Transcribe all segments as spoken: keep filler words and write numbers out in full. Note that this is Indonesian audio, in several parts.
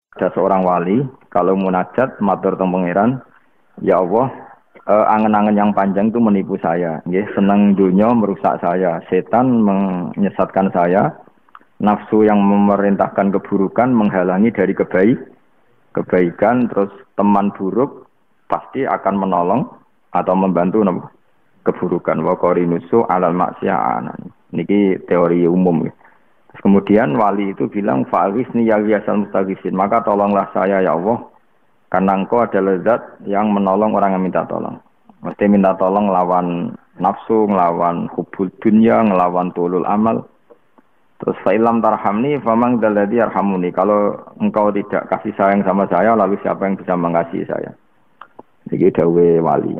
Ada seorang wali, kalau munajat, matur teng pangeran, ya Allah, eh, angen-angen yang panjang itu menipu saya. Nggih, seneng dunia merusak saya, setan menyesatkan saya, nafsu yang memerintahkan keburukan menghalangi dari kebaik, kebaikan, terus teman buruk pasti akan menolong atau membantu nopo keburukan. Wa qarinusu alal maksiyah. Niki teori umum. Kemudian wali itu bilang fa'awisni ya yasal mustagisin, maka tolonglah saya ya Allah karena engkau adalah zat yang menolong orang yang minta tolong. Mesti minta tolong lawan nafsu, ngelawan hubul dunya, ngelawan tulul amal. Terus fa'ilam tarhamni famang dalladhi yarhamuni, kalau engkau tidak kasih sayang sama saya lalu siapa yang bisa mengasihi saya. Iki dawuhe wali.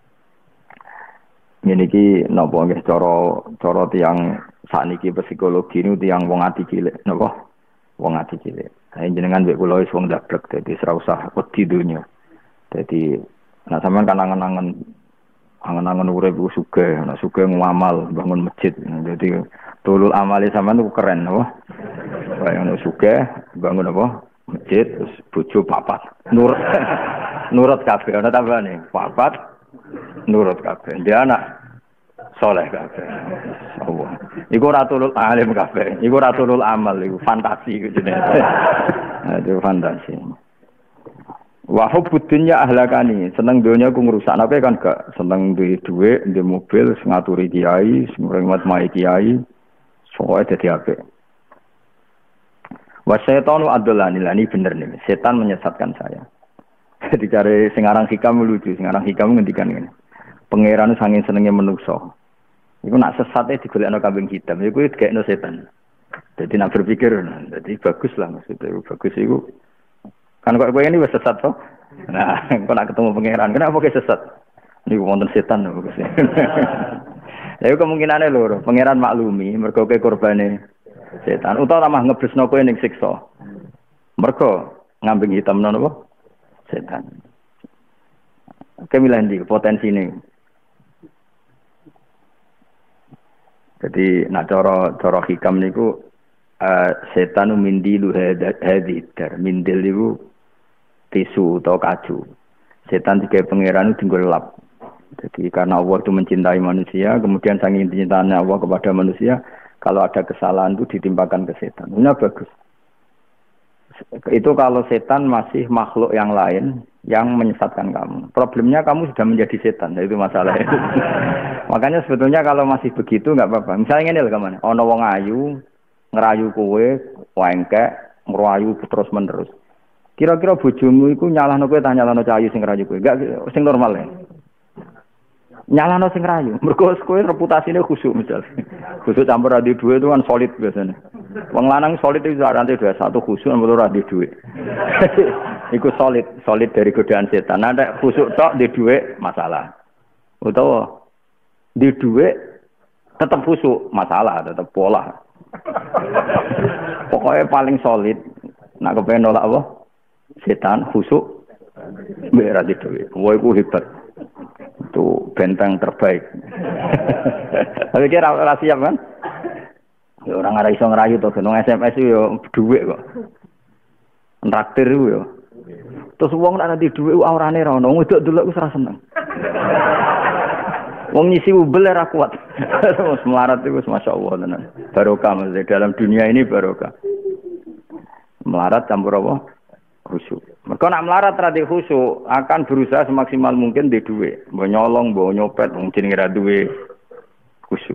Ini ki napa nggih cara cara tiyang sakniki psikologi niku tiyang wong ati cilik napa? Wong ati cilik. Ha jenengan mek kula wis wong dablek dadi ora usah wedi donya. Dadi nek sampean kan angen-angen angen-angen urip sugih, nek sugih ngamal bangun masjid. Dadi tulul amali sampean niku keren napa? Kaya ngono sugih bangun apa? Masjid terus bojo papat. Nurut nurut kabeh ana tambane. Papat nurut kabeh. Dia anak soleh kabeh. Allah. Iku ora tulul alim kabeh. Iku ora tulul amal iku fantasi iku jenenge. Itu fantasi. Wa hubbud dunya ahlakani. Seneng donya ku ngrusak apa kan gak seneng duwe dhuwit, duwe mobil, ngaturi kiai, ngurmat mai kiai. Soale dadi apik. Wa syaitanu adolani lani bener nih. Setan menyesatkan saya. Jadi cari sing aran hikam lucu, sing aran hikam ngendikan ngene. Pangeran saking senenge menungso. Iku nak sesate digolekno kambing hitam, iku digekno setan. Jadi nak berpikir, jadi bagus lah maksudnya, bagus iku. Kan kok kowe ini wis sesat to? Nah, kok nak ketemu pangeran, kenapa kowe sesat? Niku wonten setan bagus. Ya iku kemungkinane lho, pangeran maklumi mergo kowe korbane setan. Utawa tamah ngebresno kowe ning siksa. Mergo ngambing hitam napa? Setan. Kemilah ndi potensi ini. Jadi nak cara cara hikam niku uh, setan mindilu hadidar. Mindil niku tisu atau kacu. Setan tiga pangeran itu tinggal lap. Jadi karena Allah itu mencintai manusia, kemudian saking cintanya Allah kepada manusia, kalau ada kesalahan itu ditimpakan ke setan. Ini bagus. Itu kalau setan masih makhluk yang lain yang menyesatkan kamu. Problemnya kamu sudah menjadi setan, itu masalah itu. Makanya sebetulnya kalau masih begitu nggak apa-apa. Misalnya ini loh kemana? Ono wong ayu ngerayu kowe, wengkek, ngerayu terus menerus. Kira-kira bojomu iku nyalahno kowe ta nyalahno cahayu sing ngerayu kowe? Enggak sing normal ya. Nyalahno sing ngerayu. Mergo kowe reputasine khusuk misal. Khusuk campur adi duwe itu kan solid biasanya. Wong lanang solid itu rantai dua satu khusuk nomor adi duwe. Iku solid, solid dari godaan setan. Ada khusuk tok di duwe masalah. Utawa di duwe tetap khusuk masalah, tetap pola. Pokoknya paling solid. Nak kepengen nolak apa? Setan khusuk berat di duwe. Wah iku hebat. Itu benteng terbaik. Tapi kira ora siap kan? Ya orang ora iso ngerayu to, nang S M S yo dhuwit kok. Traktir iku yo. Terus wong nek nanti dhuwit aurane ra ono, wedok delok wis ora seneng. Wong nyisi ubel ora kuat. Wis melarat iku masyaallah tenan. Barokah mesti dalam dunia ini barokah. Melarat campur apa? Khusyuk. Mereka nak melarat rada khusyuk akan berusaha semaksimal mungkin di duwe, mbok nyolong, mbok nyopet, wong jenenge ra duwe khusyuk.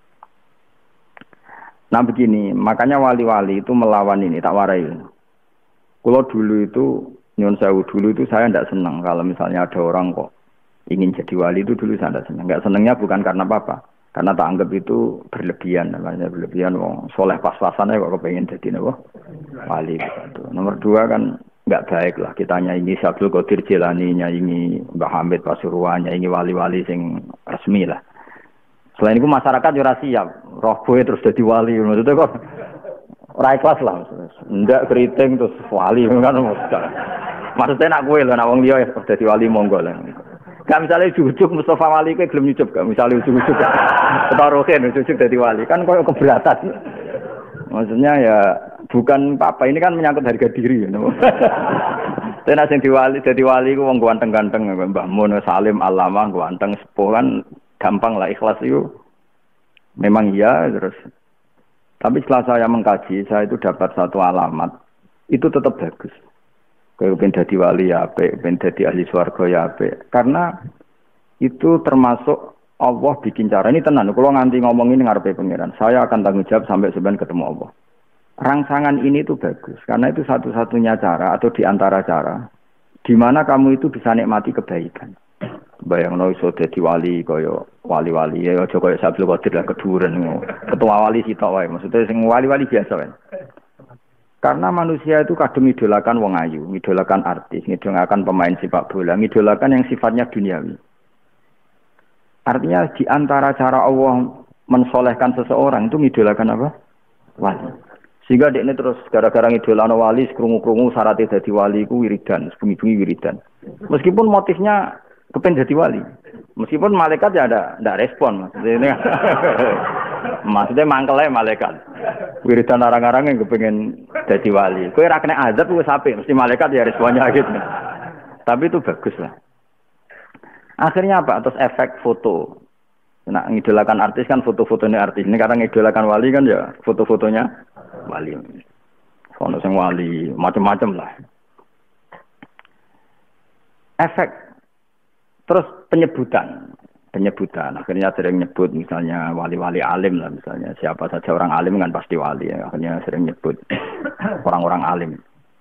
Nah begini, makanya wali-wali itu melawan ini, tak warai. Kalau dulu itu nyun sewu dulu itu saya tidak senang kalau misalnya ada orang kok ingin jadi wali itu dulu saya tidak senang. Enggak senangnya bukan karena apa-apa, karena tak anggap itu berlebihan, namanya berlebihan. Wong soleh pas-pasannya kok kepengen jadi apa? Wali. Gitu. Nomor dua kan enggak baik lah kita nyanyi Abdul Qadir Jilani, nyanyi Mbah Hamid Pasuruan, nyanyi wali-wali sing resmi lah. Selain itu masyarakat juga siap, roh boy terus jadi wali, maksudnya kok ora ikhlas lah, ndak keriting terus wali kan maksudnya nak gue lah, nak wong liya jadi wali monggo lah. Gak misalnya ujuk-ujuk Mustafa Wali kowe gelem nyucup gak, misalnya ujuk-ujuk ketaruhin ujuk-ujuk jadi wali, kan koyo keberatan. Maksudnya ya Bukan apa, ini kan menyangkut harga diri. Tapi nek sing diwali dadi wali ku wong ganteng-ganteng Mbah Mun Salim Alamah ganteng sepuh kan gampang lah ikhlas itu. Memang iya terus. Tapi setelah saya mengkaji, saya itu dapat satu alamat itu tetap bagus. Kayak pengen dadi wali ya apik, pengen dadi ahli swarga ya apik. Karena itu termasuk Allah bikin cara ini tenan. Kalau nganti ngomong ini ngarepe pangeran, saya akan tanggung jawab sampai sebenarnya ketemu Allah. Rangsangan ini tuh bagus karena itu satu-satunya cara atau diantara cara di mana kamu itu bisa nikmati kebaikan. Bayangno iso dadi wali kaya wali-wali ya aja kaya Abdul Qadir lah keduren ketua wali sitok wae maksudnya sing wali-wali biasa wae. Karena manusia itu kadang idolakan wong ayu, idolakan artis, idolakan pemain sepak bola, idolakan yang sifatnya duniawi. Artinya di antara cara Allah mensolehkan seseorang itu idolakan apa? Wali. Sehingga dia ini terus gara-gara ngidolano wali, krungu-krungu syaratnya jadi wali ku wiridan, bunyi-bunyi wiridan. Meskipun motifnya kepen jadi wali, meskipun malaikat ya ada, ada respon maksudnya. Maksudnya mangkelnya malaikat. Wiridan orang-orang yang kepengen jadi wali. Kue raknya azab gue sapi, mesti malaikat ya responnya gitu. Tapi itu bagus lah. Akhirnya apa? Atas efek foto. Nah, ngidolakan artis kan foto-fotonya artis. Ini karena ngidolakan wali kan ya foto-fotonya wali. Sono sing wali, macam-macam lah. Efek. Terus penyebutan. Penyebutan. Akhirnya sering nyebut misalnya wali-wali alim lah misalnya. Siapa saja orang alim kan pasti wali ya. Akhirnya sering nyebut orang-orang alim.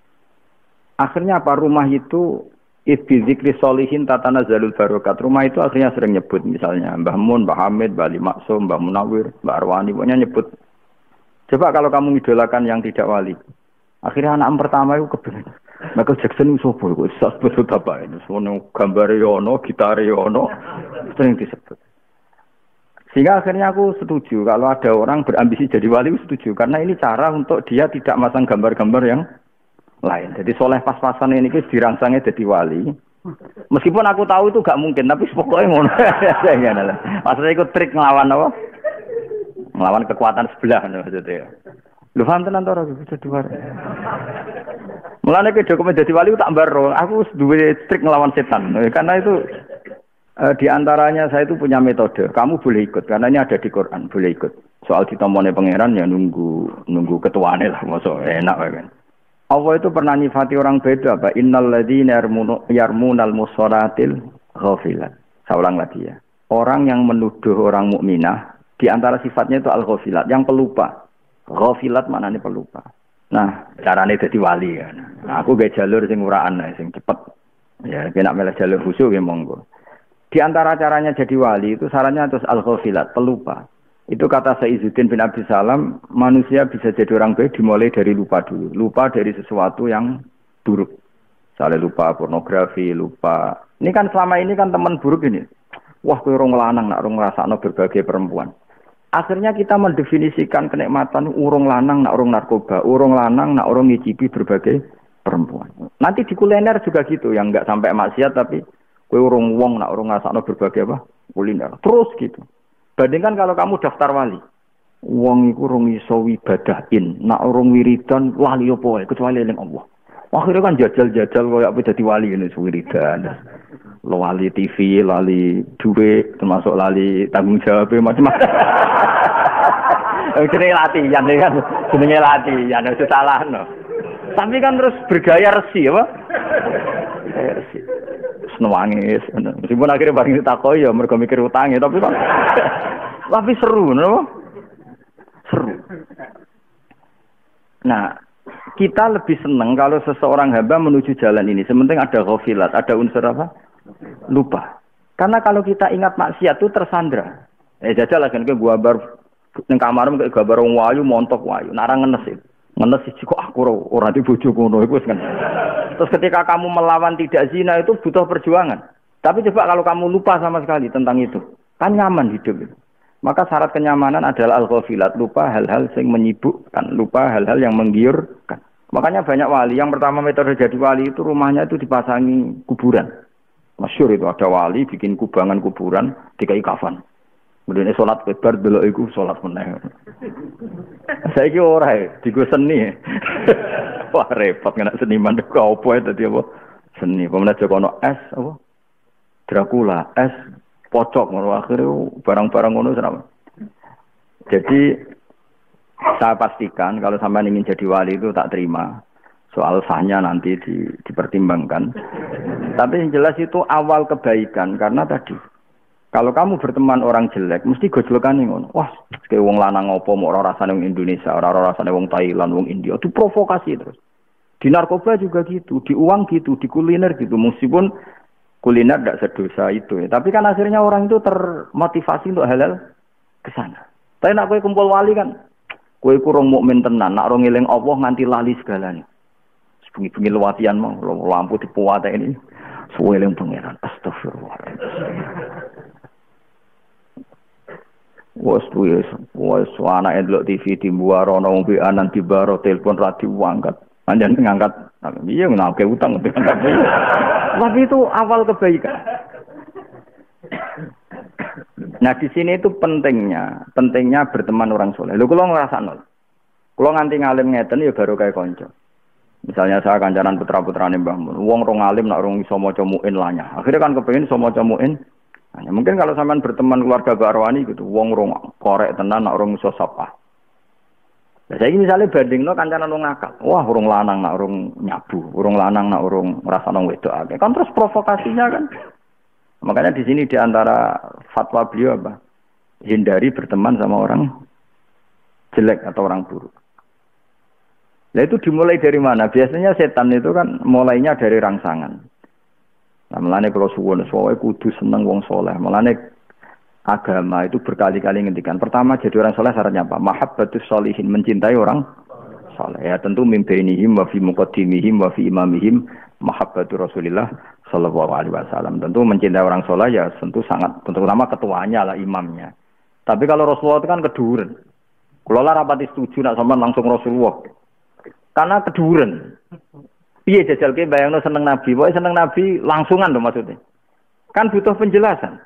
Akhirnya apa? Rumah itu Ibi zikri solihin tatana zalul barokat. Rumah itu akhirnya sering nyebut misalnya Mbah Mun, Mbah Hamid, Mbah Ali Maksum, Mbah Munawir, Mbah Arwani, pokoknya nyebut. Coba kalau kamu idolakan yang tidak wali. Akhirnya anak pertama itu kebenaran. Michael Jackson itu sopo itu sebut apa ini? Sono gambar yono, gitar yono, sering disebut. Sehingga akhirnya aku setuju kalau ada orang berambisi jadi wali, setuju karena ini cara untuk dia tidak masang gambar-gambar yang lain. Jadi soleh pas-pasan ini kita dirangsangnya jadi wali. Meskipun aku tahu itu gak mungkin, tapi pokoknya ngono. Maksudnya ikut trik ngelawan apa? Ngelawan kekuatan sebelah maksudnya. Lu paham tenan to ora bisa dua. Mulane ke dokumen jadi wali tak baro. Aku duwe trik ngelawan setan. Karena itu eh, di antaranya saya itu punya metode. Kamu boleh ikut karena ini ada di Quran, boleh ikut. Soal ditomone pangeran ya nunggu nunggu ketuane lah, mosok enak kan. Allah itu pernah nyifati orang beda apa? Innal ladzina yarmunal musolatil ghafilat. Saya ulang lagi ya. Orang yang menuduh orang mukminah di antara sifatnya itu al-ghafilat, yang pelupa. Ghafilat maknanya pelupa. Nah, carane dadi wali ya. Nah, aku gak jalur sing uraan sing cepet. Ya, kena meleh jalur khusyuk ya monggo. Di antara caranya jadi wali itu sarannya terus al-ghafilat, pelupa. Itu kata Sayyiduddin bin Abdus Salam, manusia bisa jadi orang baik dimulai dari lupa dulu. Lupa dari sesuatu yang buruk. Misalnya lupa pornografi, lupa. Ini kan selama ini kan teman buruk ini. Wah, kowe urung lanang nak urung ngrasakno berbagai perempuan. Akhirnya kita mendefinisikan kenikmatan urung lanang nak urung narkoba, urung lanang nak urung ngicipi berbagai perempuan. Nanti di kuliner juga gitu, yang enggak sampai maksiat tapi kowe urung wong nak urung ngrasakno berbagai apa? Kuliner. Terus gitu. Bandingkan kalau kamu daftar wali. Wong iku rung iso ibadahin, nak urung wiridan wali apa wae kecuali eling Allah. Akhirnya kan jajal-jajal koyo apa dadi wali ngene wiridan. Lo wali T V, lali duit, termasuk lali tanggung jawab macam-macam. Jenenge latihan kan, jenenge latihan wis salah no. Tapi kan terus bergaya resi apa? Bergaya resi. Senwangis, meskipun akhirnya bareng ditakoi ya mereka mikir utangnya, tapi kan tapi seru, no? Seru. Nah, kita lebih senang kalau seseorang hamba menuju jalan ini. Sementing ada ghafilat, ada unsur apa? Lupa. Karena kalau kita ingat maksiat itu tersandra. Eh jajal lah kan ke gua bar nang kamarmu ke gambar wong wayu montok wayu, narang ngenes itu. Ngenes iki kok aku ora di bojo ngono iku kan. Terus ketika kamu melawan tidak zina itu butuh perjuangan. Tapi coba kalau kamu lupa sama sekali tentang itu, kan nyaman hidup itu. Maka syarat kenyamanan adalah al-ghafilat, lupa hal-hal yang menyibukkan, lupa hal-hal yang menggiurkan. Makanya banyak wali, yang pertama metode jadi wali itu rumahnya itu dipasangi kuburan. Masyhur itu ada wali bikin kubangan kuburan dikai kafan. Kemudian sholat kebar dulu iku sholat meneh. Saya kira orang digo seni. Wah repot kena seniman kok apa ya tadi apa? Seni. Pemenang Jokono es apa? Dracula es pocok ngono akhirnya barang-barang ngono serama. Jadi saya pastikan kalau sampai ingin jadi wali itu tak terima. Soal sahnya nanti di, dipertimbangkan. Tapi yang jelas itu awal kebaikan karena tadi kalau kamu berteman orang jelek, mesti gojlokan ngono. Wah, kayak wong lanang opo mau orang rasane wong Indonesia, orang rasane wong Thailand, wong India, itu provokasi terus. Di narkoba juga gitu, di uang gitu, di kuliner gitu. Meskipun kuliner tidak sedosa itu, ya. Tapi kan akhirnya orang itu termotivasi untuk halal ke sana. Tapi nak kowe kumpul wali kan, kowe kurang mukmin tenan, nak orang ngeling Allah nganti lali segalanya. Bengi-bengi lewatian mau lampu dipuwate ini, suwe eling pangeran. Astagfirullah. Wes wes wes anak ndelok T V di buarono wong B A nang dibaro telepon ra diangkat. Anjen ngangkat. Iya ngake utang ngangkat. Tapi itu awal kebaikan. Nah di sini itu pentingnya, pentingnya berteman orang soleh. Lho kula ngrasakno. Kula nganti ngalim ngeten ya baru kaya kanca. Misalnya saya kancanan putra-putrane Mbah Mun. Wong rong alim nak rong iso maca muin lanyah. Akhirnya kan kepengin iso maca muin. Nah, mungkin kalau sampean berteman keluarga Barwani gitu, wong rong korek tenan nak rong iso sapa. Lah saiki misale bandingno kancanan wong akal. Wah, urung lanang nak urung nyabu, urung lanang nak urung ngrasakno wedok akeh. Kan terus provokasinya kan. Makanya di sini di antara fatwa beliau apa? Hindari berteman sama orang jelek atau orang buruk. Nah itu dimulai dari mana? Biasanya setan itu kan mulainya dari rangsangan. Nah, melane kalau suwun suwe kudu seneng wong soleh. Melane agama itu berkali-kali ngendikan. Pertama jadi orang soleh syaratnya apa? Mahabbatus sholihin, mencintai orang soleh. Ya tentu mimbainihim wa fi muqaddimihim wa fi imamihim mahabbatu Rasulillah sallallahu alaihi wasallam. Tentu mencintai orang soleh ya tentu sangat, tentu utama ketuanya lah imamnya. Tapi kalau Rasulullah itu kan keduren. Kalau lah rapati setuju nak sampean langsung Rasulullah. Karena keduren. Piye jajal ke bayangno seneng Nabi, pokoke seneng Nabi langsungan lho maksudnya. Kan butuh penjelasan.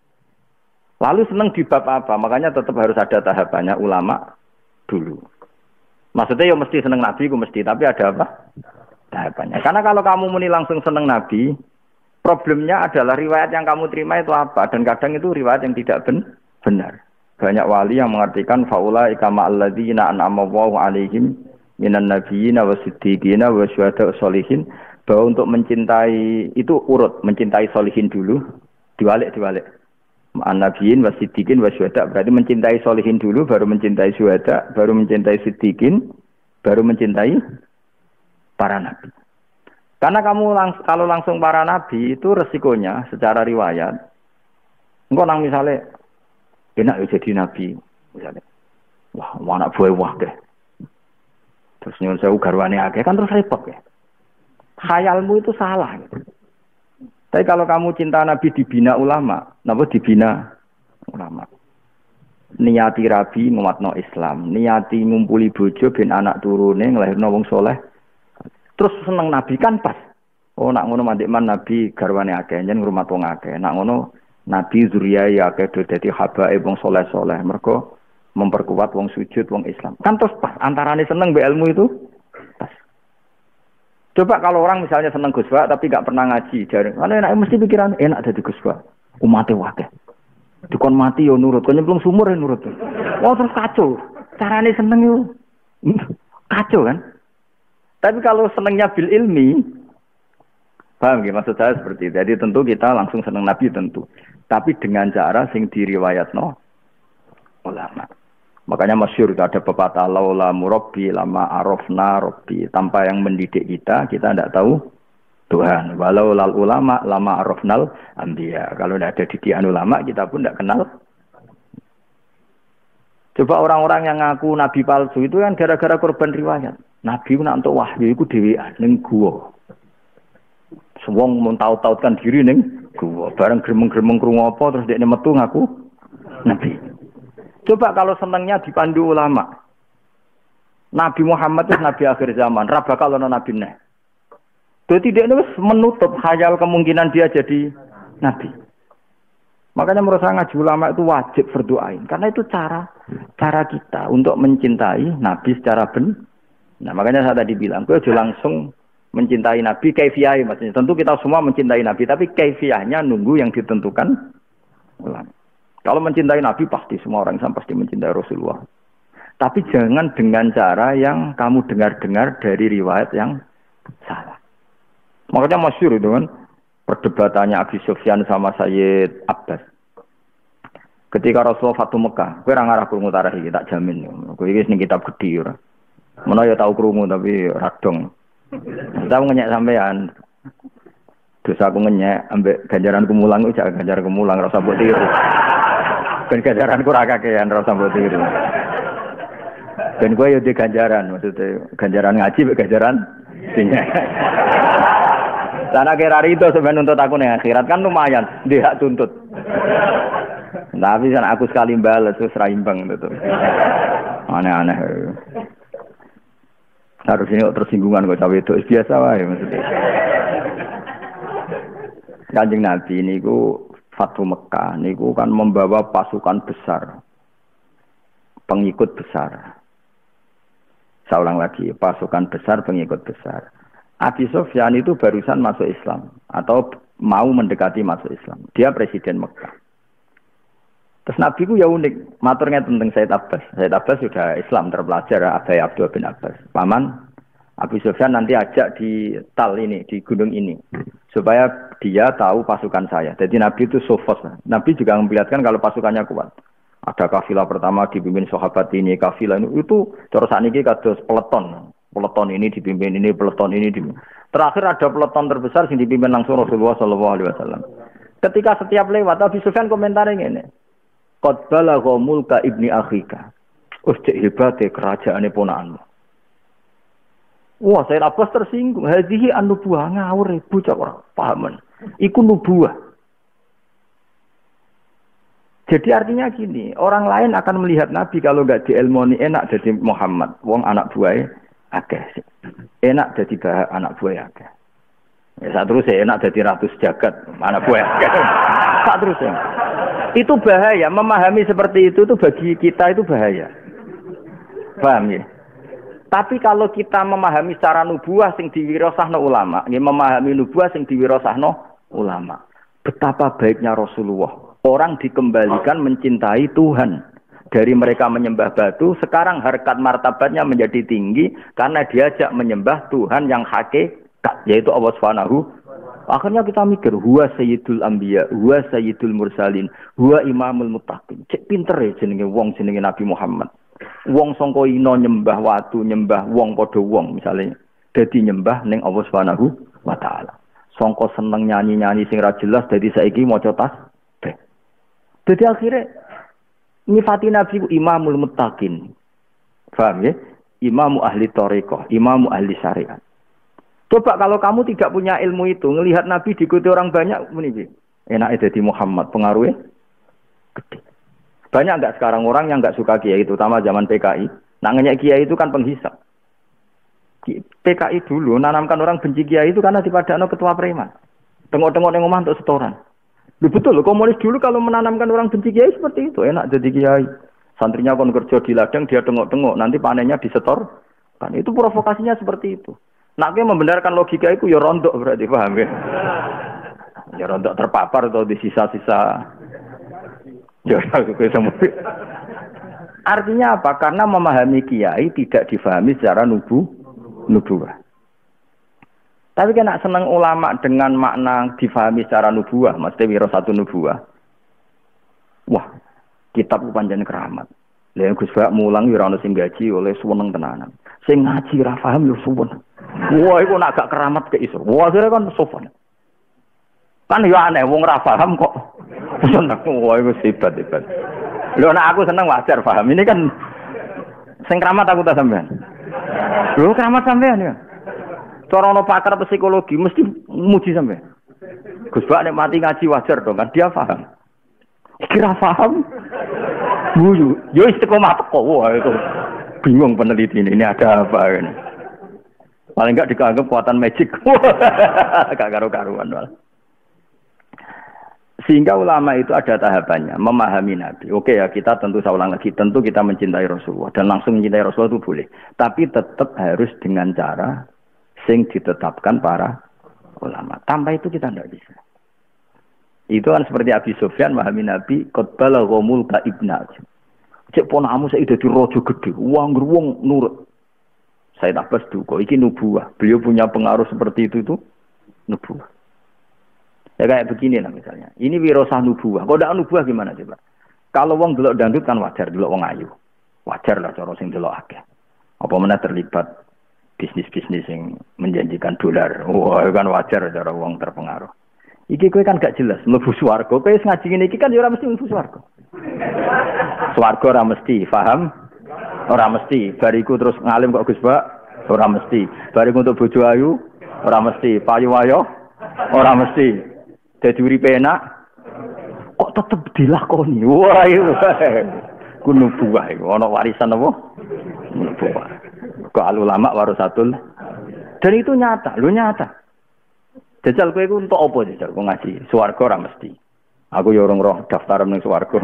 Lalu seneng di bab apa? Makanya tetap harus ada tahapannya ulama dulu. Maksudnya ya mesti seneng Nabi ku mesti, tapi ada apa? Tahapannya. Karena kalau kamu muni langsung seneng Nabi, problemnya adalah riwayat yang kamu terima itu apa? Dan kadang itu riwayat yang tidak ben benar. Banyak wali yang mengartikan faula ikama alladzina an'ama Allahu alaihim minan nabiyina wasiddiqina wasyuhada sholihin, bahwa untuk mencintai itu urut, mencintai sholihin dulu, diwalik diwalik an-nabiyyin wasiddiqin wasyuhada, berarti mencintai sholihin dulu baru mencintai syuhada, baru mencintai siddiqin, baru mencintai para nabi. Karena kamu langs kalau langsung para nabi itu resikonya secara riwayat engko nang misale enak ya jadi nabi misalnya, wah anak buah wah deh. Terus nyuwun sewu garwane akeh kan terus repot ya. Khayalmu itu salah gitu. Tapi kalau kamu cinta Nabi dibina ulama, napa dibina ulama. Niati rabi nguatno Islam, niati ngumpuli bojo ben anak turune nglahirno wong soleh. Terus seneng Nabi kan pas. Oh nak ngono mandekman Nabi garwane akeh nyen ngrumat wong akeh. Nak ngono Nabi zuriyah akeh dadi habae wong soleh-soleh. Mergo memperkuat wong sujud wong Islam. Kan terus pas antarane seneng be ilmu itu pas. Coba kalau orang misalnya seneng Gus Ba tapi gak pernah ngaji, jare ana enak mesti pikiran enak dadi Gus Ba. Umate wae. Dikon mati yo nurut, kon nyemplung sumur yo nurut. Wah terus kacau. Carane seneng yo kacau kan? Tapi kalau senengnya bil ilmi, paham nggih maksud saya seperti itu. Jadi tentu kita langsung seneng Nabi tentu. Tapi dengan cara sing diriwayatno ulama. Makanya masyhur itu ada pepatah laula murabbi lama arafna rabbi. Tanpa yang mendidik kita, kita tidak tahu Tuhan. Walau lal ulama lama arafnal anbiya. Kalau tidak ada didikan ulama, kita pun tidak kenal. Coba orang-orang yang ngaku nabi palsu itu kan gara-gara korban riwayat. Nabi nak untuk wahyu itu dhewean ning guwa. Wong mun taut-tautkan diri ning guwa. Bareng gremeng-gremeng krungu apa terus dekne metu ngaku nabi. Coba kalau senangnya dipandu ulama. Nabi Muhammad itu nabi akhir zaman, ra bakal ana nabi neh. Dadi dia wis menutup khayal kemungkinan dia jadi nabi. Makanya menurut saya ngaji ulama itu wajib berdoain. Karena itu cara cara kita untuk mencintai Nabi secara benar. Nah makanya saya tadi bilang, gue langsung mencintai Nabi kaifiyah maksudnya. Tentu kita semua mencintai Nabi, tapi kaifiyahnya nunggu yang ditentukan ulama. Kalau mencintai Nabi pasti semua orang Islam pasti mencintai Rasulullah. Tapi jangan dengan cara yang kamu dengar-dengar dari riwayat yang salah. Makanya masyhur itu kan perdebatannya Abi Sufyan sama Sayyid Abbas. Ketika Rasulullah Fatu Mekah, kowe ora ngarah krungu tarikh iki tak jamin. Kowe iki ning kitab gedhi ora. Menawa ya tau krungu tapi radong. Tahu ngenyek sampean. Terus aku ngenyek ambek ganjaranku mulang iku jak ganjaranku mulang ora usah mbok tiru. Ben ganjaranku ora kakean ora usah mbok tiru. Ben kowe yo di ganjaran maksudnya ganjaran ngaji mek ganjaran sinya. Karena kira itu sebenarnya untuk aku nih akhirat kan lumayan, dia hak tuntut. Tapi kan aku sekali balas terus raimbang gitu. Aneh-aneh. Harus ini tersinggungan kok cawe itu biasa wae maksudnya. Kanjeng Nabi niku Fatu Mekah niku kan membawa pasukan besar, pengikut besar. Saya ulang lagi, pasukan besar, pengikut besar. Abi Sufyan itu barusan masuk Islam atau mau mendekati masuk Islam. Dia presiden Mekah. Terus Nabi ku ya unik, maturnya tentang Sayyid Abbas. Sayyid Abbas sudah Islam terpelajar, Abai Abdul bin Abbas. Paman Abi Sufyan nanti ajak di tal ini, di gunung ini, supaya dia tahu pasukan saya. Jadi Nabi itu sofos. Nabi juga memperlihatkan kalau pasukannya kuat. Ada kafilah pertama dipimpin sahabat ini, kafilah ini itu terus saniki kados peleton. Peleton ini dipimpin ini, peleton ini dipimpin. Terakhir ada peleton terbesar yang dipimpin langsung Rasulullah Shallallahu Alaihi Wasallam. Ketika setiap lewat, Abi Sufyan komentarnya ini, "Qad balagha mulka ibni akhika." Oh, cek hebatnya kerajaannya ponakanmu. Wah, saya Abbas tersinggung. Hadhihi an-nubuwah ngawur ibu cak ora pahaman. Iku nubuwah. Jadi artinya gini, orang lain akan melihat Nabi kalau enggak diilmoni enak jadi Muhammad, wong anak buahnya akeh. Enak jadi bah anak buah akeh. Ya saat terus ya enak jadi ratus jagat anak buah akeh. Saat terus ya. Itu bahaya, memahami seperti itu tuh bagi kita itu bahaya. Paham ya? Tapi kalau kita memahami secara nubuah sing diwirasahno ulama, nggih memahami nubuah sing diwirasahno ulama. Betapa baiknya Rasulullah. Orang dikembalikan mencintai Tuhan. Dari mereka menyembah batu, sekarang harkat martabatnya menjadi tinggi karena diajak menyembah Tuhan yang hakikat, yaitu Allah Subhanahu. Akhirnya kita mikir, huwa sayyidul anbiya, huwa sayyidul mursalin, huwa imamul muttaqin. Cek pinter ya jenenge wong jenenge Nabi Muhammad. Wong sangka ina nyembah watu, nyembah wong padha wong misalnya. Dadi nyembah ning Allah Subhanahu wa taala. Sangka seneng nyanyi-nyanyi sing ra jelas dadi saiki maca tasbih. Dadi akhirnya nyifati Nabi imamul muttaqin. Paham ya? Imamu ahli thariqah, imamu ahli syariat. Coba kalau kamu tidak punya ilmu itu, ngelihat Nabi diikuti orang banyak, ini enaknya jadi Muhammad, pengaruhnya gede. Banyak enggak sekarang orang yang enggak suka kiai, terutama zaman P K I. Namanya kiai itu kan penghisap. P K I dulu nanamkan orang benci kiai itu karena dipadano ketua preman. Tengok-tengok yang omah untuk setoran. Loh, betul loh, komunis dulu kalau menanamkan orang benci kiai seperti itu, enak jadi kiai. Santrinya kon kerja di ladang, dia tengok-tengok, nanti panennya disetor. Kan itu provokasinya seperti itu. Nak membenarkan logika itu ya rontok berarti, paham ya? Ya rontok terpapar atau di sisa-sisa. Ya semua. Artinya apa? Karena memahami kiai tidak difahami secara nubu, nubuwah. Tapi kan nak senang ulama dengan makna difahami secara nubuwah, maksudnya wiro satu nubuwah. Wah, kitab panjang keramat. Lah Gus Bak mulang ya ora ono sing gaji oleh suweneng tenanan. Sing ngaji ra paham ya suwen. Wah, iku nak gak keramat ke iso. Wah, jare kan sopan. Kan ya aneh wong ra paham kok. Seneng. Wah, iku hebat-hebat. Lho nek aku seneng wajar paham. Ini kan sing keramat aku tak sampean. Lho keramat sampean ya. Cara ono pakar psikologi mesti muji sampean. Gus Bak nek mati ngaji wajar dong kan dia paham. Kira paham? Buyu, yo istiqomah teko. Wah, itu bingung peneliti ini, ini ada apa ini? Paling enggak dianggap kekuatan magic. Gak karu-karuan. Sehingga ulama itu ada tahapannya, memahami Nabi. Oke ya, kita tentu saya ulang lagi, tentu kita mencintai Rasulullah dan langsung mencintai Rasulullah itu boleh. Tapi tetap harus dengan cara sing ditetapkan para ulama. Tanpa itu kita tidak bisa. Itu kan seperti Abi Sufyan memahami Nabi, qad balagha mulka ibna. Cek ponamu saya dadi raja gede, wong wong nurut. Saya tak pas duka, iki nubuah. Beliau punya pengaruh seperti itu itu nubuah. Ya kayak begini lah misalnya. Ini wirasah nubuah. Kalau tidak nubuah gimana coba? Kalau wong delok dangdut kan wajar, delok wong ayu. Wajar lah cara sing delok akeh. Apa mana terlibat bisnis-bisnis yang menjanjikan dolar. Wah, kan wajar cara wong terpengaruh. Iki kowe kan gak jelas mlebu swarga. Kowe ngaji ngene iki kan ya ora mesti mlebu swarga. Swarga ora mesti, paham? Ora mesti. Bariku terus ngalim kok Gus Pak, ora mesti. Bariku untuk bojo ayu, ora mesti. Payu wayo, ora mesti. Dadi uripe enak kok tetep dilakoni. Wah itu kuno buah itu ana warisan apa? Nubuah. Kok al ulama warasatul. Dan itu nyata, lu nyata. Jajal kowe iku entuk apa jajal kok ngaji? Swarga ora mesti. Aku ya urung roh daftar ning swarga.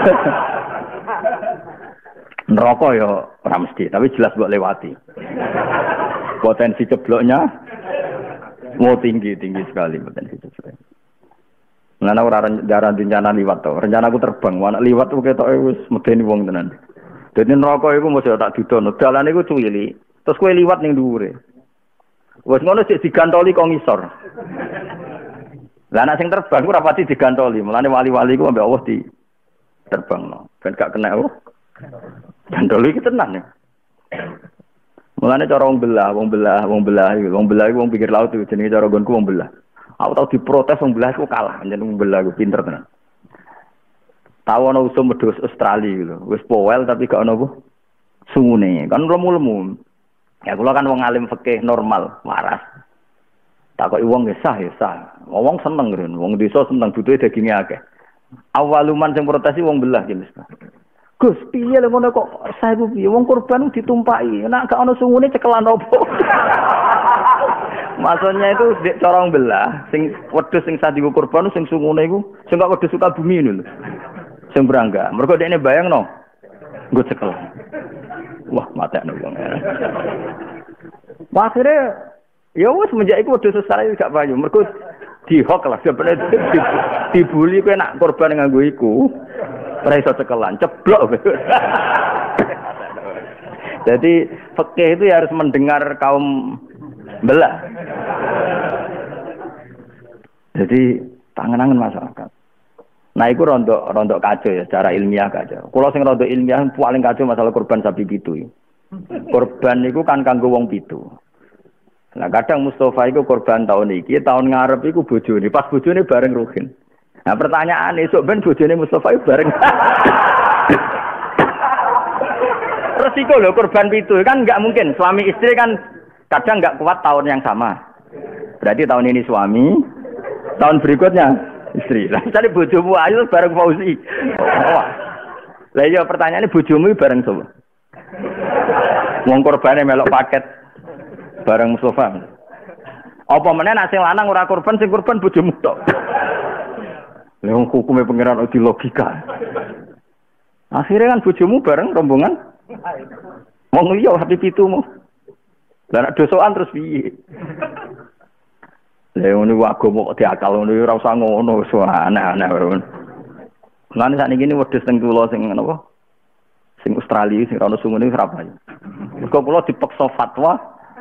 Neraka ya ora mesti, tapi jelas mbok lewati. Potensi cebloknya mau tinggi, tinggi sekali potensi cebloknya. Nana ora rencana rencana liwat to. Rencana aku terbang, anak liwat ku ketok wis medeni wong tenan. Dadi neraka iku mesti tak didono. Dalane iku cuwili. Terus kowe liwat ning dhuwure. Wes ngono sik digantoli kok ngisor. Lah anak sing terbang ku ora pati digantoli. Mulane wali-wali ku ambek Allah di terbangno. Ben gak kena oh. Gantoli iki tenan ya. Mulane cara wong belah, wong belah, wong belah iki, wong belah iku wong pikir laut iki jenenge cara nggonku wong belah. Aku tau diprotes wong belah iku kalah, jeneng wong belah iku pinter tenan. Tahu ana usum medhus Australia gitu. Wis powel tapi gak ono apa sungune. Kan lemu-lemu. Ya kula kan wong alim fikih normal, waras. Takoki wong ya sah ya sah. Wong seneng ngene, wong desa seneng butuhe daginge akeh. Awaluman sing protes wong belah iki Mas. Gus, piye lho ngono kok sah iku piye? Wong korban ditumpaki, nek gak ono sungune cekelan opo? Maksudnya itu cara wong belah, sing wedhus sing sah diku korban sing sungune iku sing gak wedhus suka bumi lho. Sing berangga. Mergo dekne bayangno nggo cekel. Wah, matekno wong. Akhire ya wis menjak iku wedhus sesare gak payu. Mergo dihok lah sebenarnya dibuli kowe nak korban nganggo iku. Ora iso cekelan, ceblok. Jadi fikih itu ya harus mendengar kaum belah. Jadi tangan-tangan masyarakat. Nah, itu rontok rontok kacau ya, secara ilmiah kacau. Kalau sing rontok ilmiah paling kacau masalah korban sapi pitu. Korban itu kan kanggo wong pitu. Nah, kadang Mustafa itu korban tahun ini, tahun ngarep itu bojone, pas bojone bareng Ruhin. Nah, pertanyaan esok ben bojone Mustafa itu bareng. Resiko loh korban pitu kan nggak mungkin. Suami istri kan kadang nggak kuat tahun yang sama. Berarti tahun ini suami, tahun berikutnya istri. Lah cari bojomu ayu bareng Fauzi. Oh. Lah iya pertanyaannya bojomu bareng sapa? Wong korbane melok paket bareng Mustafa. Apa meneh nek sing lanang ora korban sing korban bojomu tok. Lah wong hukume pangeran di logika. Akhirnya kan bojomu bareng rombongan. Wong iya hati pitumu. Lah nek dosokan terus piye? Lah ngono agama kok diakal ngono ora usah ngono wis aneh-aneh. Lan sakniki ini wedhus teng kula sing napa? Sing Australia sing ana sungune ora payu. Mergo kula dipaksa fatwa.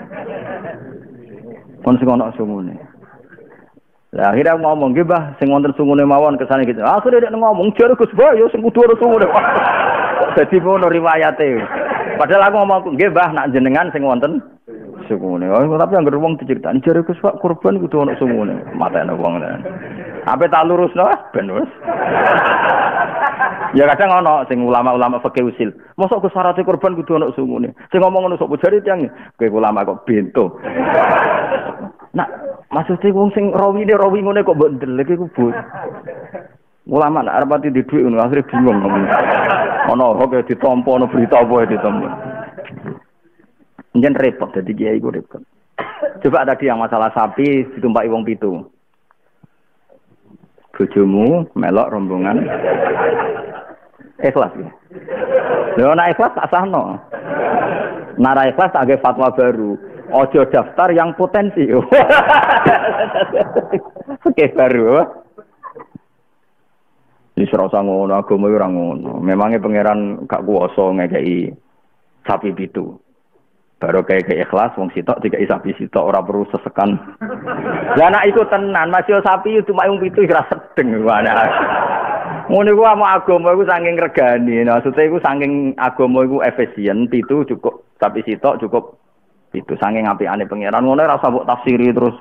Kon sing ana sungune. Lah akhirnya ngomong nggih Mbah sing wonten sungune mawon kesane gitu. Akhire nek ngomong jare Gus Bah ya sing kudu ana sungune. Dadi ngono riwayate. Padahal aku ngomong nggih Mbah nak jenengan sing wonten sungune. Oh, tapi anggere wong diceritani jare Gus Pak korban kudu ana sungune. Matene wong. Ape tak lurusno ben wis. Ya kadang ana sing ulama-ulama fikih usil. Mosok Gus syarat korban kudu ana sungune. Sing ngomong ngono sok jare tiyang kowe ulama kok bento. Nah, maksudnya wong sing rawine rawi ngene kok mbok ndelek iku bot. Ulama nek arep ati di dhuwit ngono akhire bingung ngomong. Ana kok ditampa ana berita apa ditampa. Njen repot dadi kiai iku repot. Coba tadi yang masalah sapi ditumpaki wong pitu. bojomu melok rombongan ikhlas ya. Lho nek ikhlas tak sahno. Nara ikhlas tak ge fatwa baru. Ojo daftar yang potensi. Oke baru. Wis ora usah ngono, agama ora ngono. Memangnya pangeran gak kuwasa ngekeki sapi pitu. Baru kayak kayak ikhlas wong sitok dikai sapi sitok ora perlu sesekan. Lah anak iku tenan, masih sapi itu mak wong pitu ora sedeng ana. Ngono iku ama agama iku saking regani. Maksudnya iku saking agama iku efisien, pitu cukup sapi sitok cukup pitu saking apikane pangeran. Ngono ora usah mbok tafsiri terus.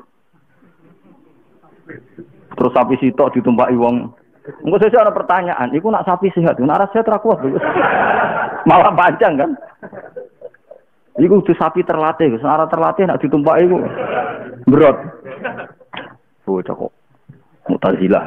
Terus sapi sitok ditumpaki wong. Engko sesuk ana pertanyaan, iku nak sapi sehat, nak ora sehat ra kuat. Malah panjang kan? Iku kudu sapi terlatih, ora terlatih nak ditumpaki iku berat. Bocah kok Mu'tazilah.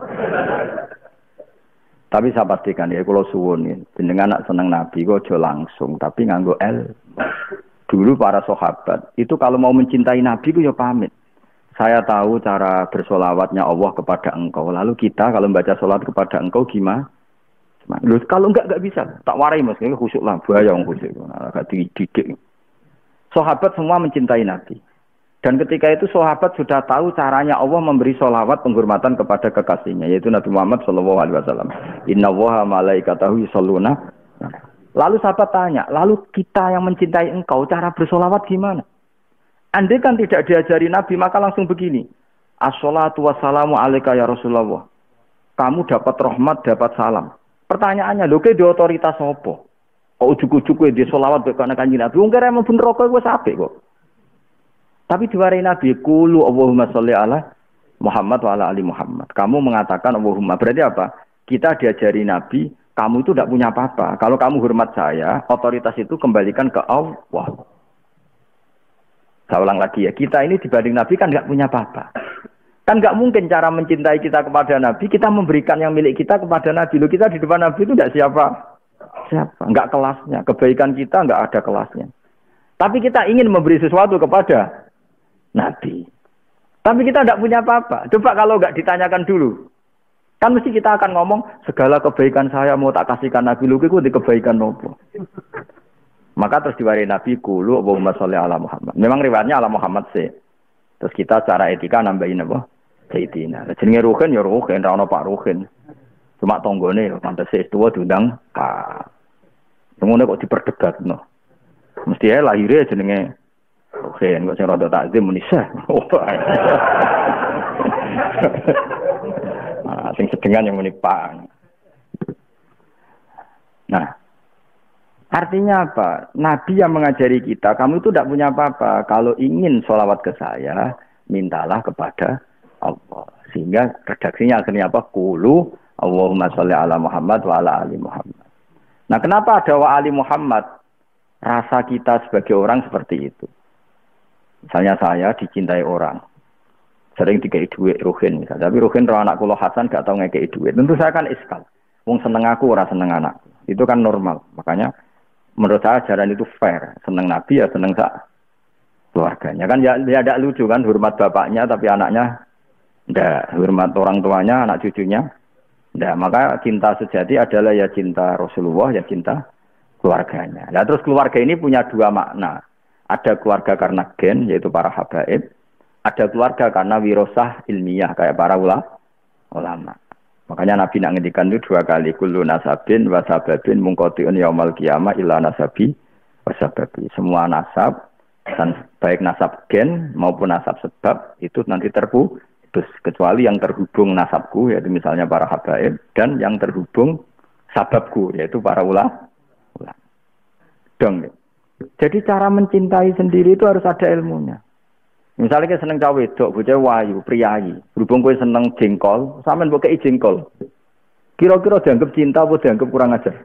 Tapi saya pastikan ya kula suwun jenengan nak seneng Nabi kok aja langsung, tapi nganggo el. Dulu para sahabat itu kalau mau mencintai Nabi ku ya pamit. Saya tahu cara bersolawatnya Allah kepada engkau. Lalu kita kalau membaca solat kepada engkau gimana? Loh, kalau enggak enggak bisa. Tak warai mas, ini khusyuk lah. Bahaya yang khusyuk. Agak dididik. Sahabat semua mencintai Nabi. Dan ketika itu sahabat sudah tahu caranya Allah memberi solawat penghormatan kepada kekasihnya. Yaitu Nabi Muhammad shallallahu alaihi wasallam. Inna waha malaikatahu yusalluna. Lalu sahabat tanya, lalu kita yang mencintai engkau, cara bersolawat gimana? Andai kan tidak diajari Nabi, maka langsung begini. Assalatu wassalamu alaika ya Rasulullah. Kamu dapat rahmat, dapat salam. Pertanyaannya, lho ke di otoritas apa? Kok ujuk-ujuk di sholawat bekana kanji Nabi? Ungkir emang bener rokok gue sampai kok. Tapi diwarai Nabi, Kulu Allahumma sholli ala Muhammad wa ala ali Muhammad. Kamu mengatakan Allahumma. Berarti apa? Kita diajari Nabi, kamu itu tidak punya apa-apa. Kalau kamu hormat saya, otoritas itu kembalikan ke Allah. Saya ulang lagi ya, kita ini dibanding Nabi kan nggak punya apa-apa. Kan nggak mungkin cara mencintai kita kepada Nabi, kita memberikan yang milik kita kepada Nabi. Loh, kita di depan Nabi itu nggak siapa, siapa, nggak kelasnya. Kebaikan kita nggak ada kelasnya. Tapi kita ingin memberi sesuatu kepada Nabi. Tapi kita nggak punya apa-apa. Coba kalau nggak ditanyakan dulu, kan mesti kita akan ngomong segala kebaikan saya mau tak kasihkan Nabi. Loh, itu di kebaikan nopo. Maka terus diwari Nabi kulu Allahumma sholli ala Muhammad. Memang riwayatnya ala Muhammad sih. Terus kita cara etika nambahin apa? Sayyidina. Jenenge Ruhin ya Ruhin, ra ono Pak Ruhin. Cuma tanggane pantes tuwa diundang Pak. Ngono kok diperdebatno. Mesti ae lahire jenenge Ruhin, kok sing rada takzim muni Syekh. Ah, sing sedengan yang muni Pak. Nah, artinya apa? Nabi yang mengajari kita, kamu itu tidak punya apa-apa. Kalau ingin sholawat ke saya, mintalah kepada Allah. Sehingga redaksinya akhirnya apa? Kulu Allahumma sholli ala Muhammad wa ala ali Muhammad. Nah, kenapa ada wa ali Muhammad? Rasa kita sebagai orang seperti itu. Misalnya saya dicintai orang. Sering dikei duit Ruhin misalnya. Tapi Ruhin roh anak kula Hasan gak tahu ngekei duit. Tentu saya kan iskal. Wong seneng aku, ora seneng anak. Itu kan normal. Makanya menurut saya ajaran itu fair. Seneng Nabi ya seneng sak keluarganya. Kan ya tidak lucu kan hormat bapaknya tapi anaknya ndak. Hormat orang tuanya, anak cucunya ndak. Maka cinta sejati adalah ya cinta Rasulullah, ya cinta keluarganya. Nah terus keluarga ini punya dua makna. Ada keluarga karena gen, yaitu para habaib. Ada keluarga karena wirosah ilmiah, kayak para ulama. Makanya Nabi nak ngendikan itu dua kali, kullu nasabin wa sababin mungkotiun yaumal qiyamah illa nasabi wa sababi. Semua nasab, dan baik nasab gen maupun nasab sebab itu nanti terputus, kecuali yang terhubung nasabku, yaitu misalnya para habaib, dan yang terhubung sababku, yaitu para ulama. Dong. Jadi cara mencintai sendiri itu harus ada ilmunya. Misalnya kita seneng cawe wedok, bocah wayu, priayi. Berhubung kowe seneng jengkol, sampean mbok kei jengkol. Kira-kira dianggap cinta apa dianggap kurang ajar?